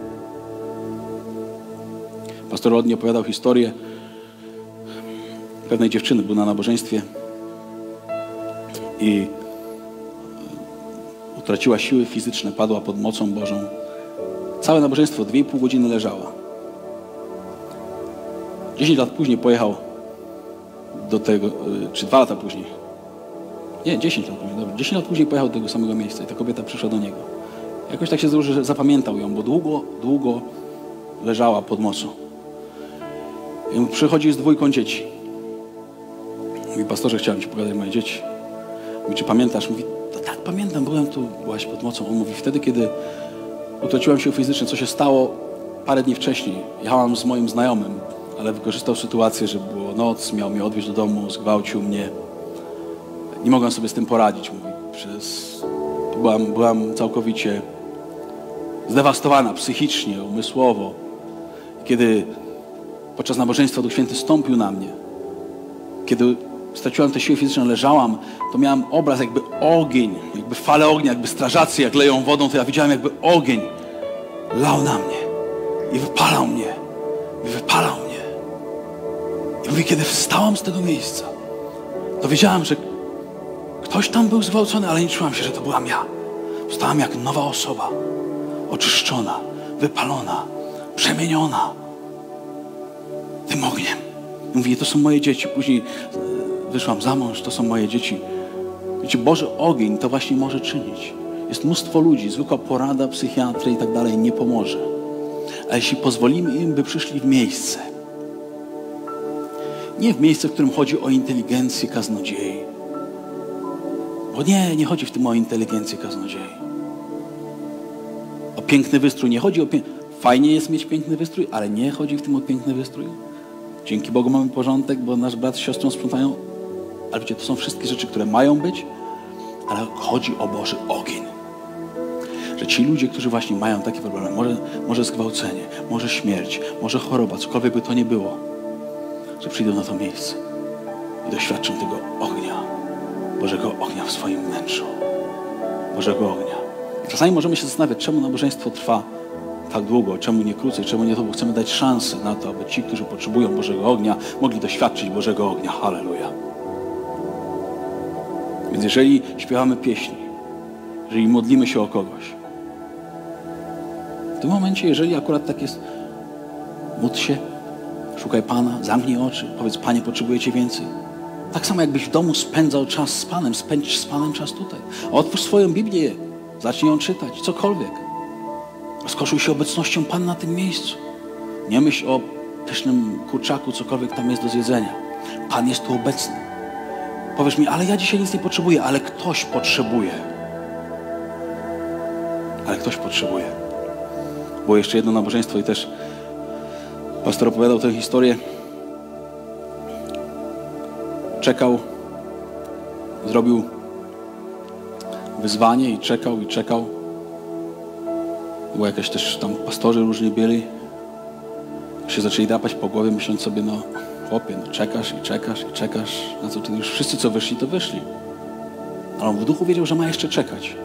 S1: Pastor Rodney opowiadał historię pewnej dziewczyny, był na nabożeństwie i utraciła siły fizyczne, padła pod mocą Bożą. Całe nabożeństwo dwie i pół godziny leżała. Dziesięć lat później pojechał do tego, czy dwa lata później. Nie, dziesięć lat później, dobra. Dziesięć lat później pojechał do tego samego miejsca i ta kobieta przyszła do niego. Jakoś tak się złożyło, że zapamiętał ją, bo długo, długo leżała pod mocą. I przychodzi z dwójką dzieci. Mówi, pastorze, chciałem Ci pokazać moje dzieci. Mówi, czy pamiętasz? Mówi, no tak, pamiętam, byłem tu, byłaś pod mocą. On mówi, wtedy, kiedy utraciłam siły fizyczne, co się stało parę dni wcześniej. Jechałam z moim znajomym, ale wykorzystał sytuację, że było noc, miał mnie odwieźć do domu, zgwałcił mnie. Nie mogłem sobie z tym poradzić, mówi. Przez... Byłam, byłam całkowicie zdewastowana psychicznie, umysłowo. Kiedy podczas nabożeństwa Duch Święty stąpił na mnie, kiedy straciłam te siły fizyczne, leżałam, to miałam obraz jakby ogień, jakby fale ognia, jakby strażacy, jak leją wodą, to ja widziałem jakby ogień lał na mnie i wypalał mnie, i wypalał mnie. I mówi, kiedy wstałam z tego miejsca, to wiedziałam, że ktoś tam był zgwałcony, ale nie czułam się, że to byłam ja. Wstałam jak nowa osoba, oczyszczona, wypalona, przemieniona tym ogniem. Mówi, to są moje dzieci. Później wyszłam za mąż, to są moje dzieci. Wiecie, Boży ogień to właśnie może czynić. Jest mnóstwo ludzi, zwykła porada, psychiatry i tak dalej nie pomoże. A jeśli pozwolimy im, by przyszli w miejsce, nie w miejsce, w którym chodzi o inteligencję kaznodziei. Bo nie, nie chodzi w tym o inteligencję kaznodziei. O piękny wystrój. Nie chodzi o piękny... Fajnie jest mieć piękny wystrój, ale nie chodzi w tym o piękny wystrój. Dzięki Bogu mamy porządek, bo nasz brat z siostrą sprzątają. Ale wiecie, to są wszystkie rzeczy, które mają być, ale chodzi o Boży ogień. Że ci ludzie, którzy właśnie mają takie problemy, może, może zgwałcenie, może śmierć, może choroba, cokolwiek by to nie było, że przyjdą na to miejsce i doświadczą tego ognia, Bożego ognia w swoim wnętrzu. Bożego ognia. I czasami możemy się zastanawiać, czemu nabożeństwo trwa tak długo, czemu nie krócej, czemu nie to, bo chcemy dać szansę na to, aby ci, którzy potrzebują Bożego ognia, mogli doświadczyć Bożego ognia. Halleluja. Więc jeżeli śpiewamy pieśni, jeżeli modlimy się o kogoś, w tym momencie, jeżeli akurat tak jest, módl się, szukaj Pana, zamknij oczy, powiedz, Panie, potrzebujecie więcej. Tak samo jakbyś w domu spędzał czas z Panem, spędź z Panem czas tutaj. Otwórz swoją Biblię, zacznij ją czytać, cokolwiek. Rozkoszuj się obecnością Pana na tym miejscu. Nie myśl o pysznym kurczaku, cokolwiek tam jest do zjedzenia. Pan jest tu obecny. Powiesz mi, ale ja dzisiaj nic nie potrzebuję, ale ktoś potrzebuje. Ale ktoś potrzebuje. Było jeszcze jedno nabożeństwo i też pastor opowiadał tę historię. Czekał, zrobił wyzwanie i czekał, i czekał. Było jakieś też tam pastorzy różni byli. Się zaczęli drapać po głowie, myśląc sobie, no chłopie, no czekasz i czekasz i czekasz. Na co ty już wszyscy, co wyszli, to wyszli. Ale on w duchu wiedział, że ma jeszcze czekać.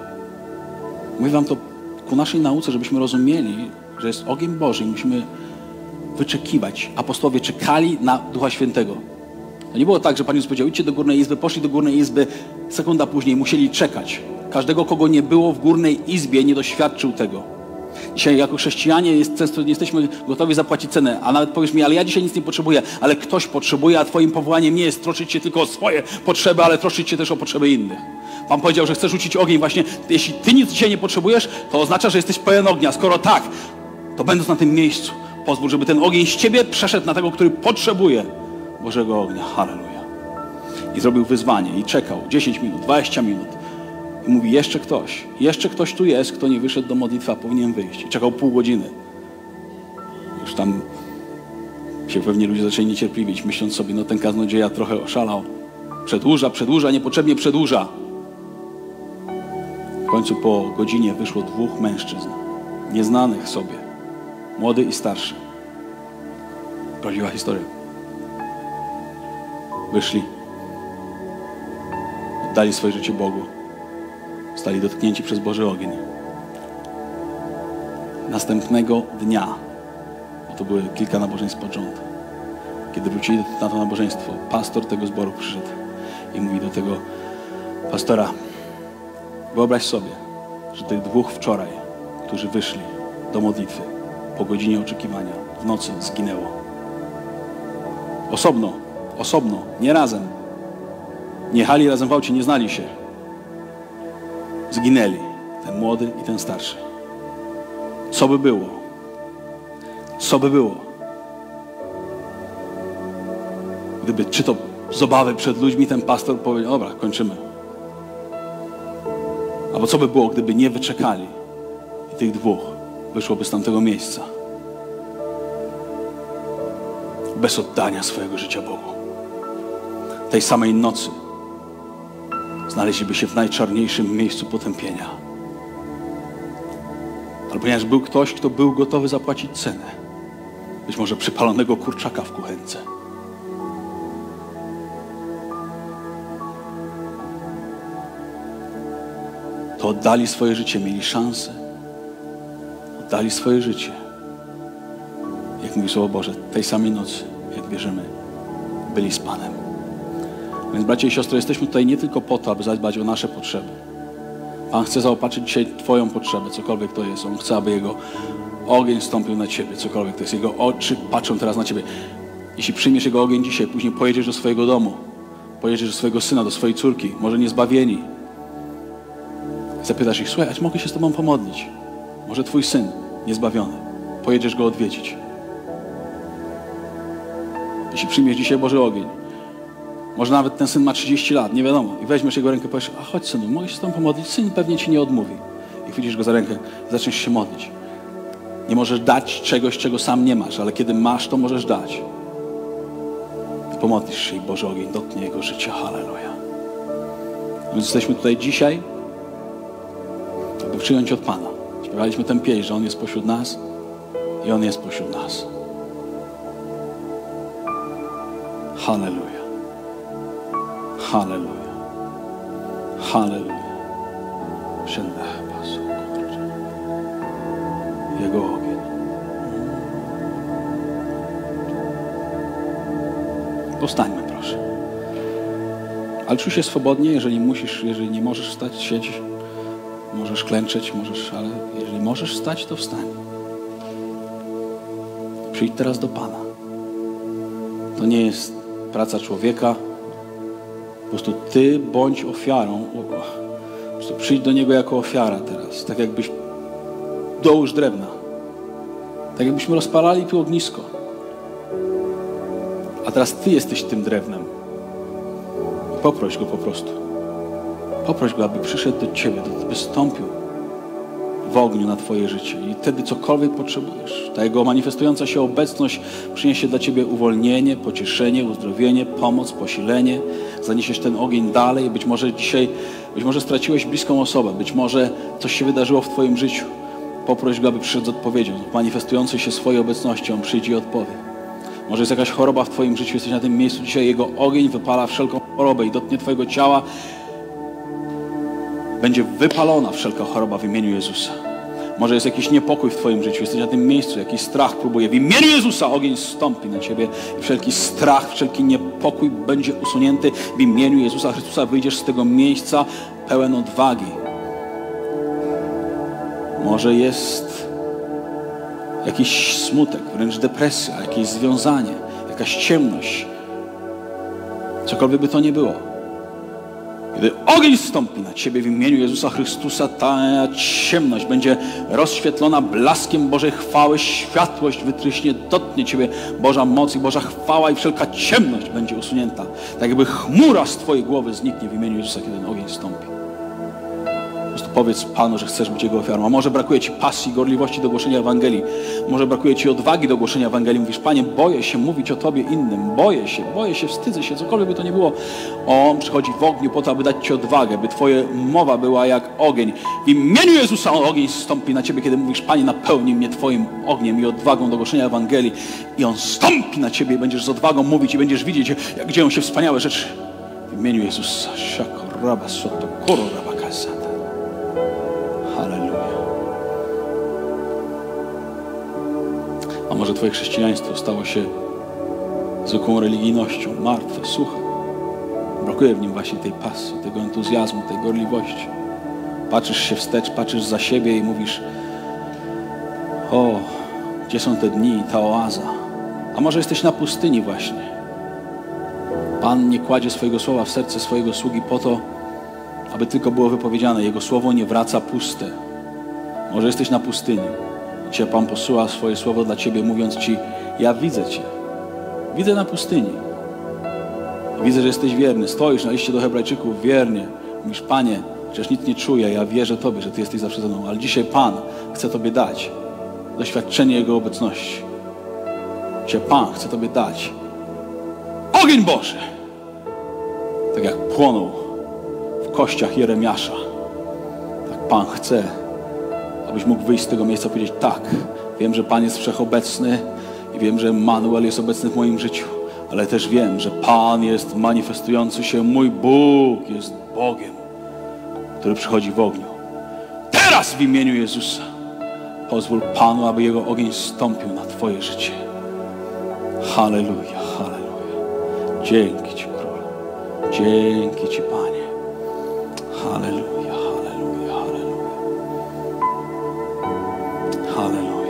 S1: Mówię wam to ku naszej nauce, żebyśmy rozumieli, że jest ogień Boży i musimy wyczekiwać. Apostołowie czekali na Ducha Świętego. To nie było tak, że Pan Jezus powiedział, idźcie do górnej izby, poszli do górnej izby, sekunda później musieli czekać. Każdego, kogo nie było w górnej izbie, nie doświadczył tego. Dzisiaj jako chrześcijanie jest, często nie jesteśmy gotowi zapłacić cenę, a nawet powiesz mi, ale ja dzisiaj nic nie potrzebuję, ale ktoś potrzebuje, a twoim powołaniem nie jest troszczyć się tylko o swoje potrzeby, ale troszczyć się też o potrzeby innych. Pan powiedział, że chce rzucić ogień właśnie. Jeśli ty nic dzisiaj nie potrzebujesz, to oznacza, że jesteś pełen ognia. Skoro tak, to będąc na tym miejscu, pozwól, żeby ten ogień z ciebie przeszedł na tego, który potrzebuje Bożego ognia. Halleluja. I zrobił wyzwanie i czekał dziesięć minut, dwadzieścia minut. I mówi, jeszcze ktoś, jeszcze ktoś tu jest, kto nie wyszedł do modlitwy, a powinien wyjść. I czekał pół godziny. Już tam się pewnie ludzie zaczęli niecierpliwić, myśląc sobie, no ten kaznodzieja trochę oszalał. Przedłuża, przedłuża, niepotrzebnie przedłuża. W końcu po godzinie wyszło dwóch mężczyzn, nieznanych sobie, młody i starszy. Prawdziwa historia. Wyszli, oddali swoje życie Bogu, zostali dotknięci przez Boży ogień. Następnego dnia, bo to były kilka nabożeństw pod rząd, kiedy wrócili na to nabożeństwo, pastor tego zboru przyszedł i mówi do tego pastora, wyobraź sobie, że tych dwóch wczoraj, którzy wyszli do modlitwy po godzinie oczekiwania, w nocy zginęło. Osobno, osobno, nie razem. Nie jechali razem w aucie, nie znali się. Zginęli. Ten młody i ten starszy. Co by było? Co by było? Gdyby, czy to z obawy przed ludźmi, ten pastor powiedział, dobra, kończymy. Albo co by było, gdyby nie wyczekali i tych dwóch wyszłoby z tamtego miejsca bez oddania swojego życia Bogu. Tej samej nocy znaleźliby się w najczarniejszym miejscu potępienia. Ale ponieważ był ktoś, kto był gotowy zapłacić cenę, być może przypalonego kurczaka w kuchence, to oddali swoje życie, mieli szansę, oddali swoje życie. Jak mówi Słowo Boże, tej samej nocy, jak wierzymy, byli z Panem. Więc bracia i siostry, jesteśmy tutaj nie tylko po to, aby zadbać o nasze potrzeby. Pan chce zaopatrzyć dzisiaj Twoją potrzebę, cokolwiek to jest. On chce, aby Jego ogień stąpił na Ciebie, cokolwiek to jest. Jego oczy patrzą teraz na Ciebie. Jeśli przyjmiesz Jego ogień dzisiaj, później pojedziesz do swojego domu, pojedziesz do swojego syna, do swojej córki, może niezbawieni. Zapytasz ich, słuchaj, a czy mogę się z Tobą pomodlić? Może Twój syn niezbawiony. Pojedziesz go odwiedzić. Jeśli przyjmiesz dzisiaj Boży ogień, może nawet ten syn ma trzydzieści lat, nie wiadomo. I weźmiesz jego rękę i powiesz, a chodź synu, mogę się z Tobą pomodlić? Syn pewnie Ci nie odmówi. I chwycisz go za rękę i zaczniesz się modlić. Nie możesz dać czegoś, czego sam nie masz, ale kiedy masz, to możesz dać. I pomodlisz się i Boży ogień dotknie jego życia. Halleluja. Więc jesteśmy tutaj dzisiaj, aby przyjąć od Pana. Śpiewaliśmy ten pieśń, że On jest pośród nas i On jest pośród nas. Halleluja. Halleluja. Halleluja. Jego ogień. Powstańmy, proszę. Ale czuj się swobodnie, jeżeli musisz, jeżeli nie możesz wstać, siedź. Możesz klęczeć, możesz, ale jeżeli możesz wstać, to wstań. Przyjdź teraz do Pana. To nie jest praca człowieka. Po prostu Ty bądź ofiarą. Po prostu przyjdź do Niego jako ofiara teraz. Tak jakbyś dołóż drewna. Tak jakbyśmy rozpalali tu ognisko. A teraz Ty jesteś tym drewnem. Poproś Go po prostu. Poproś Go, aby przyszedł do Ciebie, aby stąpił w ogniu na Twoje życie. I wtedy cokolwiek potrzebujesz. Ta Jego manifestująca się obecność przyniesie dla Ciebie uwolnienie, pocieszenie, uzdrowienie, pomoc, posilenie. Zaniesiesz ten ogień dalej. Być może dzisiaj, być może straciłeś bliską osobę. Być może coś się wydarzyło w Twoim życiu. Poproś Go, aby przyszedł z odpowiedzią. Manifestującej się swojej obecności. On przyjdzie i odpowie. Może jest jakaś choroba w Twoim życiu. Jesteś na tym miejscu. Dzisiaj Jego ogień wypala wszelką chorobę i dotknie Twojego ciała. Będzie wypalona wszelka choroba w imieniu Jezusa. Może jest jakiś niepokój w twoim życiu, jesteś na tym miejscu, jakiś strach próbuje. W imieniu Jezusa ogień stąpi na ciebie i wszelki strach, wszelki niepokój będzie usunięty. W imieniu Jezusa Chrystusa wyjdziesz z tego miejsca pełen odwagi. Może jest jakiś smutek, wręcz depresja, jakieś związanie, jakaś ciemność. Cokolwiek by to nie było. Kiedy ogień stąpi na ciebie w imieniu Jezusa Chrystusa, ta ciemność będzie rozświetlona blaskiem Bożej chwały, światłość wytryśnie, dotknie ciebie Boża moc i Boża chwała i wszelka ciemność będzie usunięta. Tak jakby chmura z twojej głowy zniknie w imieniu Jezusa, kiedy ten ogień stąpi. Po prostu powiedz Panu, że chcesz być Jego ofiarą. A może brakuje ci pasji, gorliwości do głoszenia Ewangelii. Może brakuje ci odwagi do głoszenia Ewangelii. Mówisz, Panie, boję się mówić o Tobie innym. Boję się, boję się, wstydzę się, cokolwiek by to nie było. On przychodzi w ogniu po to, aby dać ci odwagę, by Twoja mowa była jak ogień. W imieniu Jezusa ogień stąpi na Ciebie, kiedy mówisz, Panie, napełnij mnie Twoim ogniem i odwagą do głoszenia Ewangelii. I On stąpi na Ciebie i będziesz z odwagą mówić i będziesz widzieć, jak dzieją się wspaniałe rzeczy. W imieniu Jezusa. Shakoraba soto kororaba kasata. Halleluja. A może Twoje chrześcijaństwo stało się zwykłą religijnością, martwe, suche. Brakuje w nim właśnie tej pasji, tego entuzjazmu, tej gorliwości. Patrzysz się wstecz, patrzysz za siebie i mówisz, o, gdzie są te dni, ta oaza? A może jesteś na pustyni właśnie. Pan nie kładzie swojego słowa w serce swojego sługi po to, aby tylko było wypowiedziane. Jego słowo nie wraca puste. Może jesteś na pustyni. Dzisiaj Pan posyła swoje słowo dla ciebie, mówiąc ci, ja widzę cię. Widzę na pustyni. Widzę, że jesteś wierny. Stoisz na liście do Hebrajczyków wiernie. Mówisz, Panie, przecież nic nie czuję. Ja wierzę Tobie, że Ty jesteś zawsze ze mną. Ale dzisiaj Pan chce Tobie dać doświadczenie Jego obecności. Dzisiaj Pan chce Tobie dać ogień Boży. Tak jak płonął w kościach Jeremiasza. Tak Pan chce, abyś mógł wyjść z tego miejsca i powiedzieć, tak, wiem, że Pan jest wszechobecny i wiem, że Manuel jest obecny w moim życiu, ale też wiem, że Pan jest manifestujący się, mój Bóg jest Bogiem, który przychodzi w ogniu. Teraz w imieniu Jezusa pozwól Panu, aby Jego ogień stąpił na Twoje życie. Halleluja, halleluja. Dzięki Ci, Król. Dzięki Ci, Panie. Halleluja, halleluja, halleluja. Halleluja.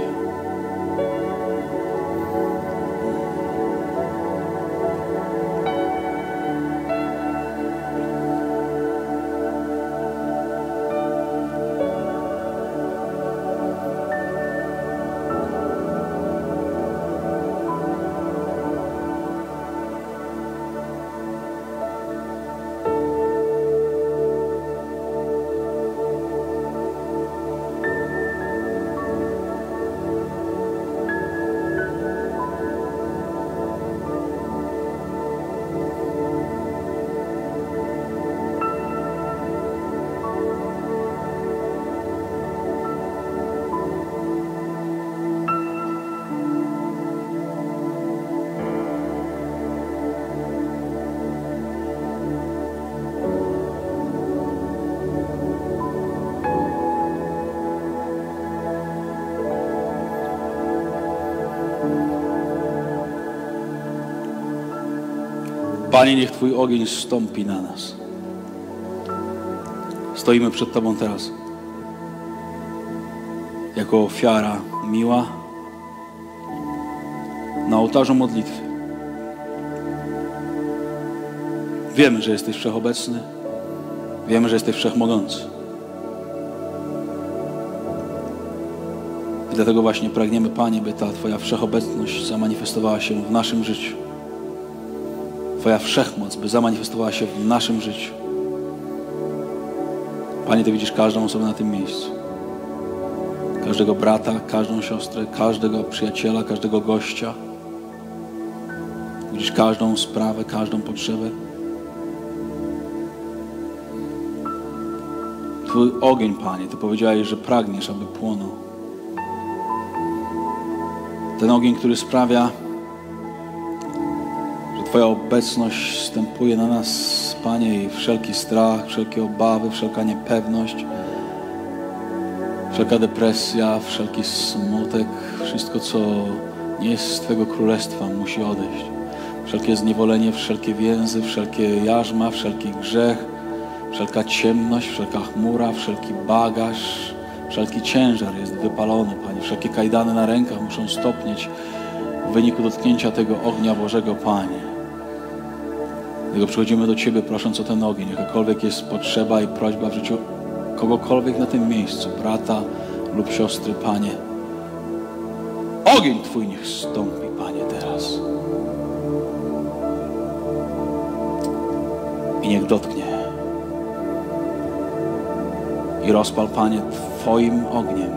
S1: Panie, niech Twój ogień zstąpi na nas. Stoimy przed Tobą teraz jako ofiara miła na ołtarzu modlitwy. Wiemy, że jesteś wszechobecny. Wiemy, że jesteś wszechmogący. I dlatego właśnie pragniemy, Panie, by ta Twoja wszechobecność zamanifestowała się w naszym życiu. Twoja wszechmoc, by zamanifestowała się w naszym życiu. Panie, Ty widzisz każdą osobę na tym miejscu. Każdego brata, każdą siostrę, każdego przyjaciela, każdego gościa. Widzisz każdą sprawę, każdą potrzebę. Twój ogień, Panie, Ty powiedziałeś, że pragniesz, aby płonął. Ten ogień, który sprawia, Twoja obecność wstępuje na nas, Panie, i wszelki strach, wszelkie obawy, wszelka niepewność, Wszelka depresja, wszelki smutek, wszystko, co nie jest z Twojego królestwa, musi odejść. Wszelkie zniewolenie, wszelkie więzy, wszelkie jarzma, wszelki grzech, wszelka ciemność, wszelka chmura, wszelki bagaż, wszelki ciężar jest wypalony, Panie. Wszelkie kajdany na rękach muszą stopnieć w wyniku dotknięcia tego ognia Bożego, Panie. Dlatego przychodzimy do Ciebie, prosząc o ten ogień. Jakakolwiek jest potrzeba i prośba w życiu kogokolwiek na tym miejscu, brata lub siostry, Panie. Ogień Twój niech stąpi, Panie, teraz. I niech dotknie. I rozpal, Panie, Twoim ogniem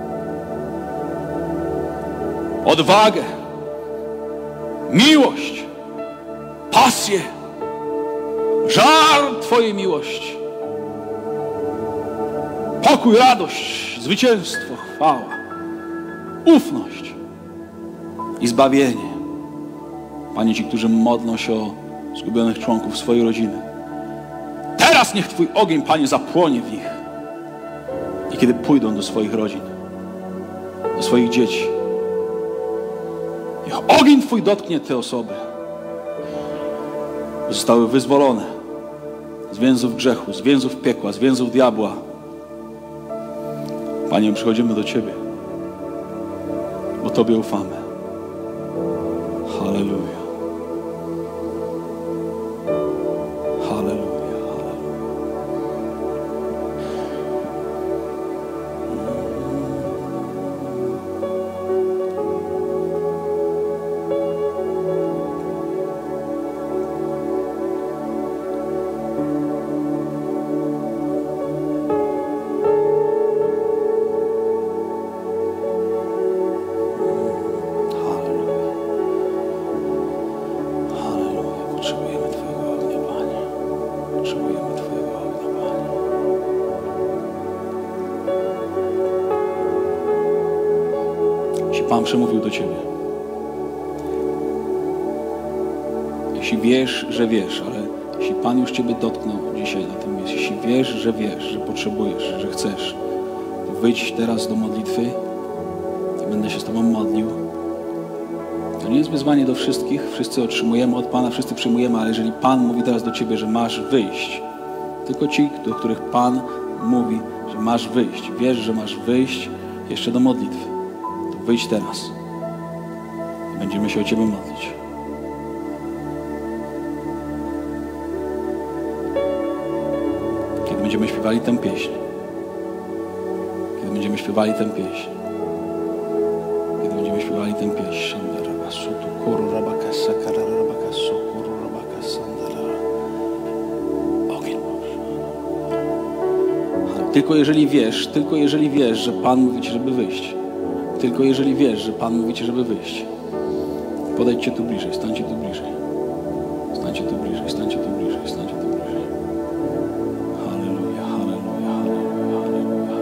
S1: odwagę, miłość, pasję, żar Twojej miłości, pokój, radość, zwycięstwo, chwała, ufność i zbawienie. Panie, ci, którzy modlą się o zgubionych członków swojej rodziny, teraz niech Twój ogień, Panie, zapłonie w nich. I kiedy pójdą do swoich rodzin, do swoich dzieci, niech ogień Twój dotknie te osoby, zostały wyzwolone z więzów grzechu, z więzów piekła, z więzów diabła. Panie, przychodzimy do Ciebie, bo Tobie ufamy. Halleluja. Halleluja. Pan przemówił do Ciebie. Jeśli wiesz, że wiesz, ale jeśli Pan już Ciebie dotknął dzisiaj na tym miejscu, jeśli wiesz, że wiesz, że potrzebujesz, że chcesz, to wyjdź teraz do modlitwy i będę się z Tobą modlił. To nie jest wyzwanie do wszystkich. Wszyscy otrzymujemy od Pana, wszyscy przyjmujemy, ale jeżeli Pan mówi teraz do Ciebie, że masz wyjść, tylko ci, do których Pan mówi, że masz wyjść, wiesz, że masz wyjść jeszcze do modlitwy, wyjdź teraz. Będziemy się o Ciebie modlić. Kiedy będziemy śpiewali tę pieśń, kiedy będziemy śpiewali tę pieśń, kiedy będziemy śpiewali tę pieśń, ogień Boży. Tylko jeżeli wiesz, tylko jeżeli wiesz, że Pan mówi Ci, żeby wyjść. Tylko jeżeli wiesz, że Pan mówi Ci, żeby wyjść. Podejdźcie tu bliżej, stańcie tu bliżej. Stańcie tu bliżej, stańcie tu bliżej, stańcie tu bliżej. Halleluja, halleluja, halleluja, halleluja,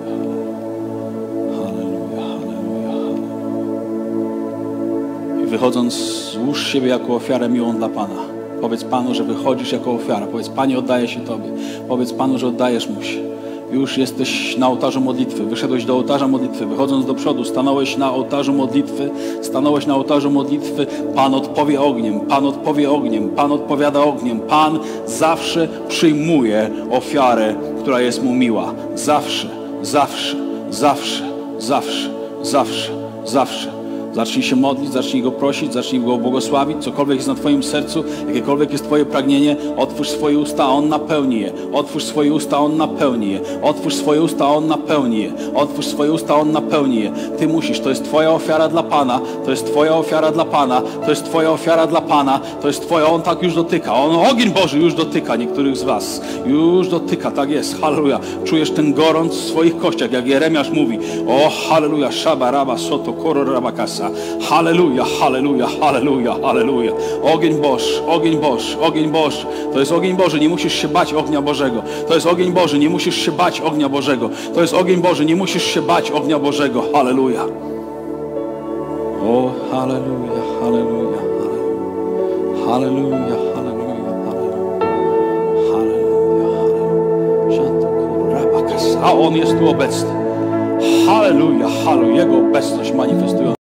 S1: halleluja, halleluja, halleluja. I wychodząc, złóż siebie jako ofiarę miłą dla Pana. Powiedz Panu, że wychodzisz jako ofiara. Powiedz, Panie, oddaję się Tobie. Powiedz Panu, że oddajesz Mu się. Już jesteś na ołtarzu modlitwy, wyszedłeś do ołtarza modlitwy, wychodząc do przodu, stanąłeś na ołtarzu modlitwy, stanąłeś na ołtarzu modlitwy, Pan odpowie ogniem, Pan odpowie ogniem, Pan odpowiada ogniem, Pan zawsze przyjmuje ofiarę, która jest Mu miła. Zawsze, zawsze, zawsze, zawsze, zawsze, zawsze. Zacznij się modlić, zacznij Go prosić, zacznij Go błogosławić. Cokolwiek jest na Twoim sercu, jakiekolwiek jest Twoje pragnienie, otwórz swoje usta, a On napełni je. Otwórz swoje usta, a On napełni je. Otwórz swoje usta, a On napełni je. Otwórz swoje usta, a On napełni je. Ty musisz, to jest Twoja ofiara dla Pana, to jest Twoja ofiara dla Pana, to jest Twoja ofiara dla Pana, to jest Twoja, On tak już dotyka. On, ogień Boży już dotyka niektórych z Was. Już dotyka, tak jest, halleluja. Czujesz ten gorąc w swoich kościach, jak Jeremiasz mówi. O, halleluja, szaba, raba, soto, koro, raba, kasa. Halleluja, halleluja, halleluja, halleluja. Ogień Boży, ogień Boży, ogień Boży. To jest ogień Boży, nie musisz się bać ognia Bożego. To jest ogień Boży, nie musisz się bać ognia Bożego. To jest ogień Boży, nie musisz się bać ognia Bożego. Halleluja. O, halleluja, halleluja, halleluja, halleluja, halleluja, halleluja, halleluja. A On jest tu obecny. Halleluja, halleluja. Jego obecność manifestująca.